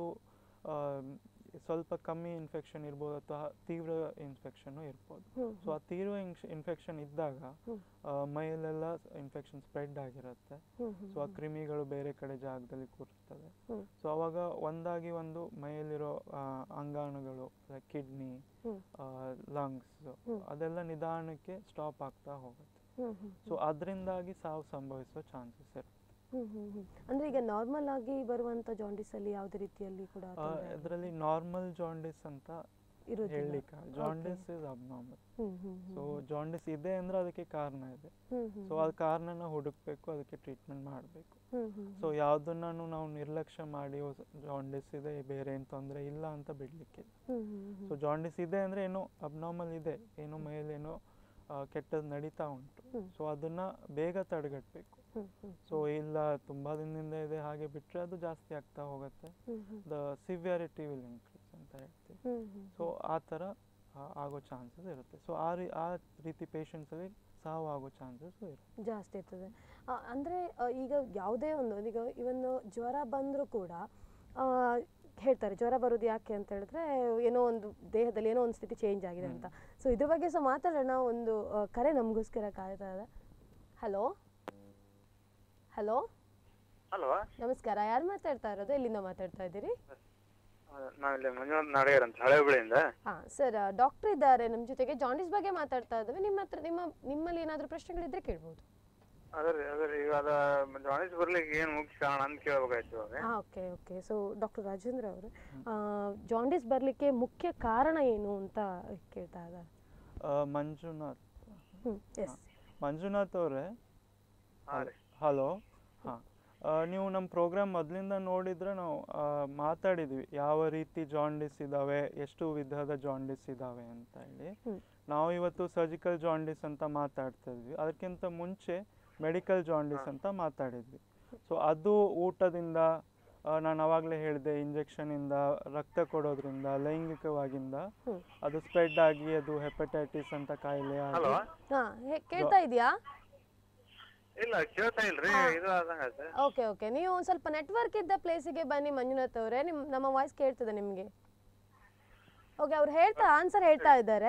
ಸ್ವಲ್ಪ ಕಮ್ಮಿ ಇನ್ಫೆಕ್ಷನ್ ಇರ್ಬೋದು, ಅಥವಾ ತೀವ್ರ ಇನ್ಫೆಕ್ಷನ್ ಇರ್ಬೋದು. ಸೊ ಆ ತೀವ್ರ ಇನ್ಫೆಕ್ಷನ್ ಇದ್ದಾಗ ಮೈಯಲ್ಲೆಲ್ಲ ಇನ್ಫೆಕ್ಷನ್ ಸ್ಪ್ರೆಡ್ ಆಗಿರುತ್ತೆ. ಸೊ ಆ ಕ್ರಿಮಿಗಳು ಬೇರೆ ಕಡೆ ಜಾಗದಲ್ಲಿ ಕೂರ್ತವೆ. ಸೊ ಅವಾಗ ಒಂದಾಗಿ ಒಂದು ಮೈಯಲ್ಲಿರೋ ಅಂಗಾಣುಗಳು, ಕಿಡ್ನಿ, ಲಂಗ್ಸ್, ಅದೆಲ್ಲ ನಿಧಾನಕ್ಕೆ ಸ್ಟಾಪ್ ಆಗ್ತಾ ಹೋಗುತ್ತೆ. ಸೊ ಅದರಿಂದಾಗಿ ಸಾವು ಸಂಭವಿಸುವ ಚಾನ್ಸಸ್ ಇರುತ್ತೆ. ಅಂದ್ರೆ ಈಗ ನಾರ್ಮಲ್ ಆಗಿ ಬರುವಂತ ಜಾಂಡಿಸ್ ಅಲ್ಲಿ ಯಾವುದೇ ರೀತಿಯಲ್ಲಿ ಕೂಡ ಅದರಲ್ಲಿ ನಾರ್ಮಲ್ ಜಾಂಡಿಸ್ ಅಂತ ಹೇಳಲಿಕ್ಕೆ, jaundice is abnormal. So jaundice ಇದೆ ಅಂದ್ರೆ ಅದಕ್ಕೆ ಕಾರಣ ಇದೆ. ಸೊ ಆ ಕಾರಣನ ಹುಡುಕ್ಬೇಕು, ಅದಕ್ಕೆ ಟ್ರೀಟ್ಮೆಂಟ್ ಮಾಡಬೇಕು. ಸೊ ಯಾವುದನ್ನ ನಾವು ನಿರ್ಲಕ್ಷ್ಯ ಮಾಡಿ ಜಾಂಡಿಸ್ ಇದೆ, ಬೇರೆ ಏನು ತೊಂದರೆ ಇಲ್ಲ ಅಂತ ಬಿಡ್ಲಿಕ್ಕೆ. ಸೊ ಜಾಂಡಿಸ್ ಇದೆ ಅಂದ್ರೆ ಏನೋ ಅಬ್ನಾರ್ಮಲ್ ಇದೆ, ಏನೋ ಮೇಲೇನೋ ಕೆಟ್ಟದ್ದು ನಡೀತಾ ಉಂಟು. ಸೊ ಅದನ್ನ ಬೇಗ ತಡೆಗಟ್ಟಬೇಕು. ಸೊ ಇಲ್ಲ ತುಂಬಾ ದಿನದಿಂದ ಇದೆ ಹಾಗೆ ಬಿಟ್ರೆ ಅದು ಜಾಸ್ತಿ ಆಗ್ತಾ ಹೋಗುತ್ತೆ. ದ ಸಿವಿಯಾರಿಟಿ ವಿಲ್ ಇನ್ಕ್ರೀಸ್ ಅಂತ ಹೇಳ್ತೀವಿ. ಸೊ ಆ ಥರ ಆಗೋ ಚಾನ್ಸಸ್ ಇರುತ್ತೆ. ಸೊ ಆ ರೀ ಆ ರೀತಿ ಪೇಷಂಟ್ಸಲ್ಲಿ ಸಾವು ಆಗೋ ಚಾನ್ಸಸ್ ಇರುತ್ತೆ, ಜಾಸ್ತಿ ಇರ್ತದೆ. ಅಂದರೆ ಈಗ ಯಾವುದೇ ಒಂದು, ಈಗ ಇವನ್ ಜ್ವರ ಬಂದರೂ ಕೂಡ ಹೇಳ್ತಾರೆ ಜ್ವರ ಬರೋದು ಯಾಕೆ ಅಂತ ಹೇಳಿದ್ರೆ ಏನೋ ಒಂದು ದೇಹದಲ್ಲಿ ಏನೋ ಒಂದು ಸ್ಥಿತಿ ಚೇಂಜ್ ಆಗಿದೆ ಅಂತ. ಸೊ ಇದ್ರ ಬಗ್ಗೆ ಸಹ ಮಾತಾಡೋಣ. ಒಂದು ಕರೆ ನಮಗೋಸ್ಕರ ಕಾಯ್ತಾ ಇದೆ. ಹಲೋ ಹಲೋ ಹಲೋ, ನಮಸ್ಕಾರ. ಯಾರು ಮಾತಾಡ್ತಾ ಇರೋದು? ಎಲ್ಲಿಂದ ಮಾತಾಡ್ತಾ ಇದ್ದೀರಿ? ನಾವಿಲ್ಲಿ ಮಂಜುನಾಥ್ ನಾಡಿಗರ್ ಅಂತ ಹಳೇಬಳ್ಳಿಯಿಂದ. ಹಾ ಸರ್, ಡಾಕ್ಟರ್ ಇದ್ದಾರೆ ನಮ್ಮ ಜೊತೆಗೆ. ಜಾಂಡಿಸ್ ಬಗ್ಗೆ ಮಾತಾಡ್ತಾ ಇದ್ದೇವೆ. ನಿಮ್ಮ ಹತ್ರ ನಿಮ್ಮ ನಿಮ್ಮಲ್ಲಿ ಏನಾದರೂ ಪ್ರಶ್ನೆಗಳಿದ್ರೆ ಕೇಳ್ಬೋದು. ಅದ್ರಿ ಅದ್ರಿ ಈಗ ಅದ ಜಾಂಡೀಸ್ ಬರ್ಲಿಕ್ಕೆ ಏನು ಮುಖ್ಯ ಕಾರಣ ಅಂತ ಕೇಳ್ಬೇಕಾಯ್ತು ಇವಾಗ. ಹಾಂ okay okay so doctor Rajendra ಅವರು ಜಾಂಡೀಸ್ ಬರಲಿಕ್ಕೆ ಮುಖ್ಯ ಕಾರಣ ಏನು ಅಂತ ಕೇಳ್ತಾ ಇದ್ದಾರೆ. ಆ, ಮಂಜುನಾಥ್ ಹ್ಞೂ ಎಸ್ ಮಂಜುನಾಥ್ ಅವರೇ, ಹಾಂ ರೀ. ಹಲೋ. ಹಾಂ, ನೀವು ನಮ್ಮ ಪ್ರೋಗ್ರಾಮ್ ಮೊದಲಿಂದ ನೋಡಿದರೆ ನಾವು ಆ, ಮಾತಾಡಿದ್ವಿ ಯಾವ ರೀತಿ ಜಾಂಡೀಸ್ ಇದ್ದಾವೆ, ಎಷ್ಟು ವಿಧದ ಜಾಂಡೀಸ್ ಇದ್ದಾವೆ ಅಂತ ಹೇಳಿ. ಹ್ಮ್. ನಾವು ಇವತ್ತು ಸರ್ಜಿಕಲ್ ಜಾಂಡೀಸ್ ಅಂತ ಮಾತಾಡ್ತಾ ಇದ್ವಿ, ಅದಕ್ಕಿಂತ ಮುಂಚೆ ಮೆಡಿಕಲ್ ಜಾಂಡೀಸ್ ಅಂತ ಮಾತಾಡಿದ್ವಿ. ಸೊ ಅದು ಊಟದಿಂದ, ನಾನು ಅವಾಗಲೇ ಹೇಳಿದೆ, ಇಂಜೆಕ್ಷನಿಂದ, ರಕ್ತ ಕೊಡೋದ್ರಿಂದ, ಲೈಂಗಿಕವಾಗಿಂದ ಹ್ಮ್. ಅದು ಸ್ಪ್ರೆಡ್ ಆಗಿ ಅದು ಹೆಪಟೈಟಿಸ್ ಅಂತ ಕಾಯಿಲೆ ಆಗಿ ಹಲೋ ಹಾಂ ಕೇಳ್ತಾ ಇದೆಯಾ? ಇಲ್ಲ ಕೇಳ್ತಾ ಇಲ್ರಿ, ಇದು ಆದಂಗ ಆಯ್ತು. ಓಕೆ ಓಕೆ ನೀವು ಒಂದು ಸ್ವಲ್ಪ ನೆಟ್ವರ್ಕ್ ಇದ್ದ ಪ್ಲೇಸಿಗೆ ಬನ್ನಿ ಮಂಜುನಾಥ್ ಅವರೇ, ನಿಮ್ಮ ನಮ್ಮ ವಾಯ್ಸ್ ಕೇಳ್ತದೆ ನಿಮಗೆ. ಓಕೆ ಅವ್ರು ಹೇಳ್ತಾ ಆನ್ಸರ್ ಹೇಳ್ತಾ ಇದ್ದಾರೆ.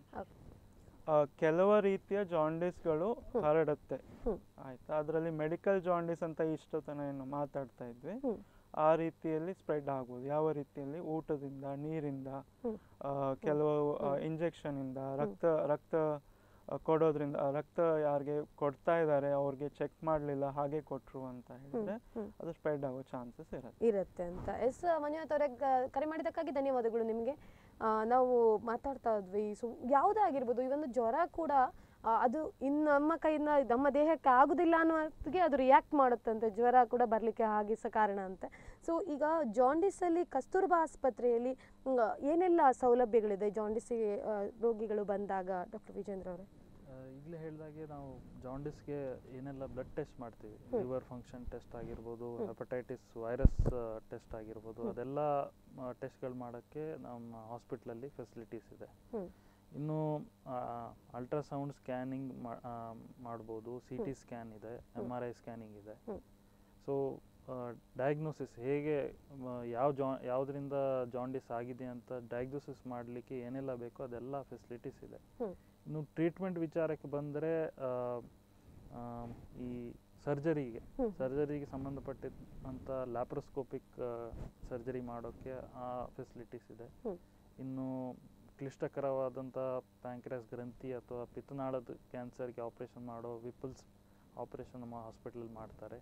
ಆ, ಕೆಲವು ರೀತಿಯ ಜಾಂಡೀಸ್ಗಳು ಹರಡುತ್ತೆ, ಹ್ಮ್. ಆಯ್ತಾ. ಅದರಲ್ಲಿ ಮೆಡಿಕಲ್ ಜಾಂಡೀಸ್ ಅಂತ ಇಷ್ಟು ತನಕ ಏನು ಮಾತಾಡ್ತಾ ಇದ್ವಿ, ಹ್ಮ್. ಆ ರೀತಿಯಲ್ಲಿ ಸ್ಪ್ರೆಡ್ ಆಗ್ಬೋದು. ಯಾವ ರೀತಿಯಲ್ಲಿ? ಊಟದಿಂದ, ನೀರಿಂದ, ಹ್ಮ್. ಆ, ಕೆಲವು ಇಂಜೆಕ್ಷನ್ ಇಂದ, ರಕ್ತ ರಕ್ತ ಆ, ಕೊಡೋದ್ರಿಂದ, ಆ, ರಕ್ತ ಯಾರಿಗೆ ಕೊಡ್ತಾ ಇದ್ದಾರೆ ಅವ್ರಿಗೆ ಚೆಕ್ ಮಾಡಲಿಲ್ಲ ಹಾಗೆ ಕೊಟ್ಟರು ಅಂತ ಹೇಳಿದ್ರೆ ಹ್ಮ್. ಅದು ಸ್ಪ್ರೆಡ್ ಆಗೋ ಚಾನ್ಸಸ್ ಇರುತ್ತೆ ಇರುತ್ತೆ ಅಂತ. ಎಸ್ ಮಂಜುನಾಥ್ ಅವರೇ, ಕರೆ ಮಾಡಿದ್ದಕ್ಕಾಗಿ ಧನ್ಯವಾದಗಳು ನಿಮಗೆ. ನಾವು ಮಾತಾಡ್ತಾ ಇದ್ವಿ, ಸೊ ಯಾವುದಾಗಿರ್ಬೋದು, ಈ ಒಂದು ಜ್ವರ ಕೂಡ ಆ, ಅದು ಇನ್ನು ನಮ್ಮ ಕೈಯಿಂದ ನಮ್ಮ ದೇಹಕ್ಕೆ ಆಗುದಿಲ್ಲ ಅನ್ನೋದಕ್ಕೆ ಅದು ರಿಯಾಕ್ಟ್ ಮಾಡುತ್ತಂತೆ, ಜ್ವರ ಕೂಡ ಬರಲಿಕ್ಕೆ ಹಾಗೆ ಸಹ ಕಾರಣ ಅಂತೆ. ಸೊ ಈಗ ಜಾಂಡೀಸಲ್ಲಿ ಕಸ್ತೂರ್ಬಾ ಆಸ್ಪತ್ರೆಯಲ್ಲಿ ಮ್, ಏನೆಲ್ಲ ಸೌಲಭ್ಯಗಳಿದೆ ಜಾಂಡೀಸಿಗೆ ಆ, ರೋಗಿಗಳು ಬಂದಾಗ ಡಾಕ್ಟರ್ ವಿಜೇಂದ್ರ ಅವರೇ? ಈಗಲೇ ಹೇಳಿದಾಗೆ ನಾವು ಜಾಂಡೀಸ್ಗೆ ಏನೆಲ್ಲ ಬ್ಲಡ್ ಟೆಸ್ಟ್ ಮಾಡ್ತೀವಿ, ಲಿವರ್ ಫಂಕ್ಷನ್ ಟೆಸ್ಟ್ ಆಗಿರ್ಬೋದು, ಹೆಪಟೈಟಿಸ್ ವೈರಸ್ ಟೆಸ್ಟ್ ಆಗಿರ್ಬೋದು, ಅದೆಲ್ಲ ಟೆಸ್ಟ್ಗಳು ಮಾಡೋಕ್ಕೆ ನಮ್ಮ ಹಾಸ್ಪಿಟ್ಲಲ್ಲಿ ಫೆಸಿಲಿಟೀಸ್ ಇದೆ. ಇನ್ನು ಅಲ್ಟ್ರಾಸೌಂಡ್ ಸ್ಕ್ಯಾನಿಂಗ್ ಮಾಡ್ಬೋದು, ಸಿ ಟಿ ಸ್ಕ್ಯಾನ್ ಇದೆ, ಎಮ್ ಆರ್ ಐ ಸ್ಕ್ಯಾನಿಂಗ್ ಇದೆ. ಸೊ ಡಯಾಗ್ನೋಸಿಸ್ ಹೇಗೆ ಯಾವ ಜಾ ಯಾವುದರಿಂದ ಜಾಂಡೀಸ್ ಆಗಿದೆ ಅಂತ ಡಯಾಗ್ನೋಸಿಸ್ ಮಾಡಲಿಕ್ಕೆ ಏನೆಲ್ಲ ಬೇಕೋ ಅದೆಲ್ಲ ಫೆಸಿಲಿಟೀಸ್ ಇದೆ. ಇನ್ನು ಟ್ರೀಟ್ಮೆಂಟ್ ವಿಚಾರಕ್ಕೆ ಬಂದರೆ ಈ ಸರ್ಜರಿಗೆ ಸರ್ಜರಿಗೆ ಸಂಬಂಧಪಟ್ಟಿದ್ದಂಥ ಲ್ಯಾಪ್ರೋಸ್ಕೋಪಿಕ್ ಸರ್ಜರಿ ಮಾಡೋಕ್ಕೆ ಆ ಫೆಸಿಲಿಟೀಸ್ ಇದೆ. ಇನ್ನು ಕ್ಲಿಷ್ಟಕರವಾದಂಥ ಪ್ಯಾಂಕ್ರಿಯಾಸ್ ಗ್ರಂಥಿ ಅಥವಾ ಪಿತ್ತನಾಳದ ಕ್ಯಾನ್ಸರ್ಗೆ ಆಪರೇಷನ್ ಮಾಡೋ ವಿಪಲ್ಸ್ ಆಪರೇಷನ್ ನಮ್ಮ ಹಾಸ್ಪಿಟಲಲ್ಲಿ ಮಾಡ್ತಾರೆ.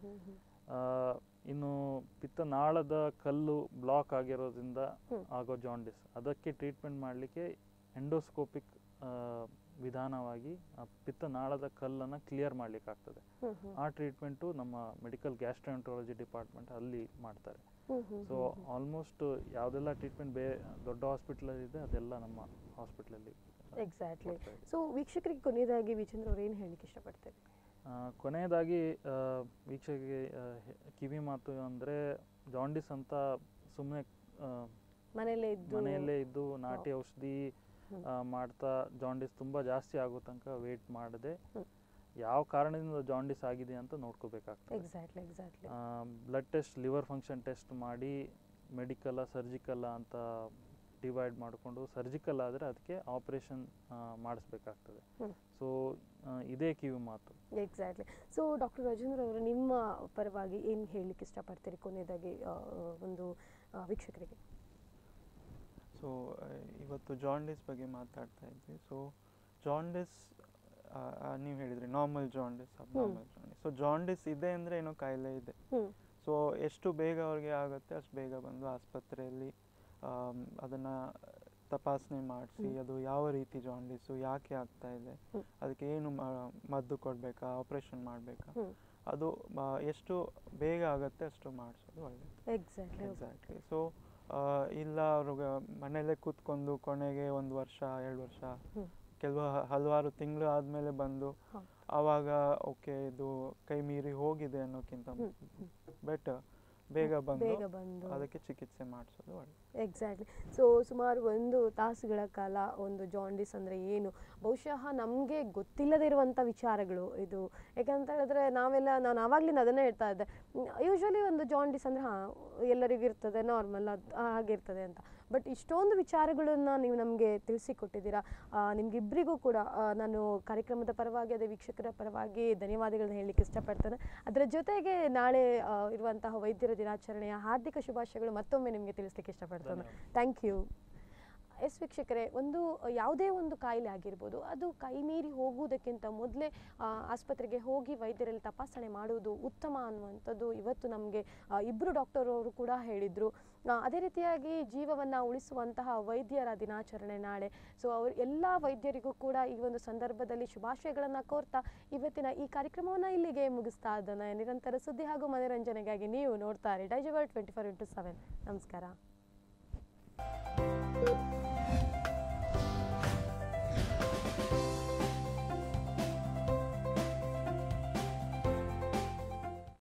ಇನ್ನು ಪಿತ್ತನಾಳದ ಕಲ್ಲು ಬ್ಲಾಕ್ ಆಗಿರೋದ್ರಿಂದ ಆಗೋ ಜಾಂಡಿಸ್, ಅದಕ್ಕೆ ಟ್ರೀಟ್ಮೆಂಟ್ ಮಾಡಲಿಕ್ಕೆ ಎಂಡೋಸ್ಕೋಪಿಕ್ ವಿಧಾನವಾಗಿ ಆ ಪಿತ್ತನಾಳದ ಕಲ್ಲನ್ನು ಕ್ಲಿಯರ್ ಮಾಡ್ಲಿಕ್ಕೆ ಆಗ್ತದೆ. ಆ ಟ್ರೀಟ್ಮೆಂಟು ನಮ್ಮ ಮೆಡಿಕಲ್ ಗ್ಯಾಸ್ಟ್ರೋಎಂಟ್ರಾಲಜಿ ಡಿಪಾರ್ಟ್ಮೆಂಟ್ ಅಲ್ಲಿ ಮಾಡ್ತಾರೆ. ಸೊ ಆಲ್ಮೋಸ್ಟ್ ಯಾವುದೆಲ್ಲ ಟ್ರೀಟ್ಮೆಂಟ್ ಬೇ ದೊಡ್ಡ ಹಾಸ್ಪಿಟಲಲ್ಲಿ ಇದೆ ಅದೆಲ್ಲ ನಮ್ಮ ಹಾಸ್ಪಿಟಲಲ್ಲಿ. ಎಕ್ಸಾಕ್ಟ್ಲಿ. ಸೊ ವೀಕ್ಷಕರಿಗೆ ಕೊನೆಯದಾಗಿ ವಿಜೇಂದ್ರ ಅವ್ರು ಏನು ಹೇಳಲಿಕ್ಕೆ ಇಷ್ಟಪಡ್ತಾರೆ? ಕೊನೆಯದಾಗಿ ವೀಕ್ಷಕರಿಗೆ ಕಿವಿ ಮಾತು ಅಂದರೆ, ಜಾಂಡಿಸ್ ಅಂತ ಸುಮ್ಮನೆ ಮನೆಯಲ್ಲೇ ಇದ್ದು ಮನೆಯಲ್ಲೇ ಇದ್ದು ನಾಟಿ ಔಷಧಿ ಮಾಡ್ತಾ ಜಾಂಡಿಸ್ ತುಂಬ ಜಾಸ್ತಿ ಆಗೋ ತನಕ ವೇಟ್ ಮಾಡದೆ ಯಾವ ಕಾರಣದಿಂದ ಜಾಂಡಿಸ್ ಆಗಿದೆ ಅಂತ ನೋಡ್ಕೋಬೇಕಾಗ್ತದೆ. Exactly exactly blood test, liver function test ಮಾಡಿ ಮೆಡಿಕಲ್ಲ ಸರ್ಜಿಕಲ್ಲ ಅಂತ ಡಿವೈಡ್ ಮಾಡಿಕೊಂಡು, ಸರ್ಜಿಕಲ್ ಆದರೆ ಅದಕ್ಕೆ ಆಪರೇಷನ್ ಮಾಡಿಸ್ಬೇಕಾಗ್ತದೆ. ಸೊ ಇದೇ ಕಿವಿ ಮಾತು. ಎಕ್ಸಾಕ್ಟ್ಲಿ. ಸೊ ಡಾಕ್ಟರ್ ರಾಜೇಂದ್ರ ಅವರು ನಿಮ್ಮ ಪರವಾಗಿ ಏನು ಹೇಳಲಿಕ್ಕೆ ಇಷ್ಟಪಡ್ತೀರಿ ಕೊನೆಯದಾಗಿ ಒಂದು ವೀಕ್ಷಕರಿಗೆ? ಸೊ ಇವತ್ತು ಜಾಂಡಿಸ್ ಬಗ್ಗೆ ಮಾತಾಡ್ತಾ ಇದ್ವಿ. ಸೊ ಜಾಂಡಿಸ್ ನೀವು ಹೇಳಿದ್ರಿ normal jaundice, abnormal jaundice. So jaundice ಇದೆ ಅಂದರೆ ಏನೋ ಕಾಯಿಲೆ ಇದೆ. ಸೊ ಎಷ್ಟು ಬೇಗ ಅವ್ರಿಗೆ ಆಗುತ್ತೆ ಅಷ್ಟು ಬೇಗ ಬಂದು ಆಸ್ಪತ್ರೆಯಲ್ಲಿ ಅದನ್ನು ತಪಾಸಣೆ ಮಾಡಿಸಿ ಅದು ಯಾವ ರೀತಿ ಜಾಂಡೀಸು, ಯಾಕೆ ಆಗ್ತಾ ಇದೆ, ಅದಕ್ಕೆ ಏನು ಮದ್ದು ಕೊಡಬೇಕಾ, ಆಪ್ರೇಷನ್ ಮಾಡಬೇಕಾ, ಅದು ಎಷ್ಟು ಬೇಗ ಆಗುತ್ತೆ ಅಷ್ಟು ಮಾಡಿಸೋದು ಒಳ್ಳೆಯದು. Exactly exactly. ಸೊ ಇಲ್ಲ ಅವ್ರಿಗೆ ಮನೆಯಲ್ಲೇ ಕೂತ್ಕೊಂಡು ಕೊನೆಗೆ ಒಂದು ವರ್ಷ ಎರಡು ವರ್ಷ ಕೆಲವು ಹಲವಾರು ತಿಂಗಳು ಆದಮೇಲೆ ಬಂದು ಆವಾಗ ಓಕೆ ಇದು ಕೈ ಮೀರಿ ಹೋಗಿದೆ ಅನ್ನೋಕ್ಕಿಂತ ಬೆಟರ್ ಬೇಗ ಬಂದು ಅದಕ್ಕೆ ಚಿಕಿತ್ಸೆ ಮಾಡಿಸೋದು ಒಳ್ಳೆ. ಎಕ್ಸಾಕ್ಟ್ಲಿ. ಸೊ ಸುಮಾರು ಒಂದು ತಾಸುಗಳ ಕಾಲ ಒಂದು ಜಾಂಡಿಸ್ ಅಂದರೆ ಏನು, ಬಹುಶಃ ನಮಗೆ ಗೊತ್ತಿಲ್ಲದೇ ಇರುವಂಥ ವಿಚಾರಗಳು ಇದು. ಯಾಕಂತ ಹೇಳಿದ್ರೆ ನಾವೆಲ್ಲ ನಾನು ಆವಾಗಲಿಂದ ಅದನ್ನೇ ಹೇಳ್ತಾ ಇದ್ದೆ, ಯೂಶ್ವಲಿ ಒಂದು ಜಾಂಡಿಸ್ ಅಂದರೆ ಹಾಂ ಎಲ್ಲರಿಗೂ ಇರ್ತದೆ, ನಾರ್ಮಲ್ ಅದು ಹಾಗಿರ್ತದೆ ಅಂತ. ಬಟ್ ಇಷ್ಟೊಂದು ವಿಚಾರಗಳನ್ನು ನೀವು ನಮಗೆ ತಿಳಿಸಿಕೊಟ್ಟಿದ್ದೀರಾ. ನಿಮಗಿಬ್ಬರಿಗೂ ಕೂಡ ನಾನು ಕಾರ್ಯಕ್ರಮದ ಪರವಾಗಿ ಅದೇ ವೀಕ್ಷಕರ ಪರವಾಗಿ ಧನ್ಯವಾದಗಳನ್ನ ಹೇಳಲಿಕ್ಕೆ ಇಷ್ಟಪಡ್ತೇನೆ. ಅದರ ಜೊತೆಗೆ ನಾಳೆ ಇರುವಂತಹ ವೈದ್ಯರ ದಿನಾಚರಣೆಯ ಹಾರ್ದಿಕ ಶುಭಾಶಯಗಳು ಮತ್ತೊಮ್ಮೆ ನಿಮಗೆ ತಿಳಿಸ್ಲಿಕ್ಕೆ ಇಷ್ಟಪಡ್ತೇನೆ. Thank you. ಎಸ್ ವೀಕ್ಷಕರೇ, ಒಂದು ಯಾವುದೇ ಒಂದು ಕಾಯಿಲೆ ಆಗಿರ್ಬೋದು, ಅದು ಕೈ ಮೀರಿ ಹೋಗುವುದಕ್ಕಿಂತ ಮೊದಲೇ ಆಸ್ಪತ್ರೆಗೆ ಹೋಗಿ ವೈದ್ಯರಲ್ಲಿ ತಪಾಸಣೆ ಮಾಡುವುದು ಉತ್ತಮ ಅನ್ನುವಂಥದ್ದು ಇವತ್ತು ನಮಗೆ ಇಬ್ಬರು ಡಾಕ್ಟರ್ ಅವರು ಕೂಡ ಹೇಳಿದರು. ಅದೇ ರೀತಿಯಾಗಿ ಜೀವವನ್ನು ಉಳಿಸುವಂತಹ ವೈದ್ಯರ ದಿನಾಚರಣೆ ನಾಳೆ. ಸೊ ಅವರು ಎಲ್ಲ ವೈದ್ಯರಿಗೂ ಕೂಡ ಈ ಒಂದು ಸಂದರ್ಭದಲ್ಲಿ ಶುಭಾಶಯಗಳನ್ನು ಕೋರ್ತಾ ಇವತ್ತಿನ ಈ ಕಾರ್ಯಕ್ರಮವನ್ನು ಇಲ್ಲಿಗೆ ಮುಗಿಸ್ತಾ ಇದ್ದಾನೆ. ನಿರಂತರ ಸುದ್ದಿ ಹಾಗೂ ಮನೋರಂಜನೆಗಾಗಿ ನೀವು ನೋಡ್ತಾರೆ Daiji world twenty four into seven. ನಮಸ್ಕಾರ.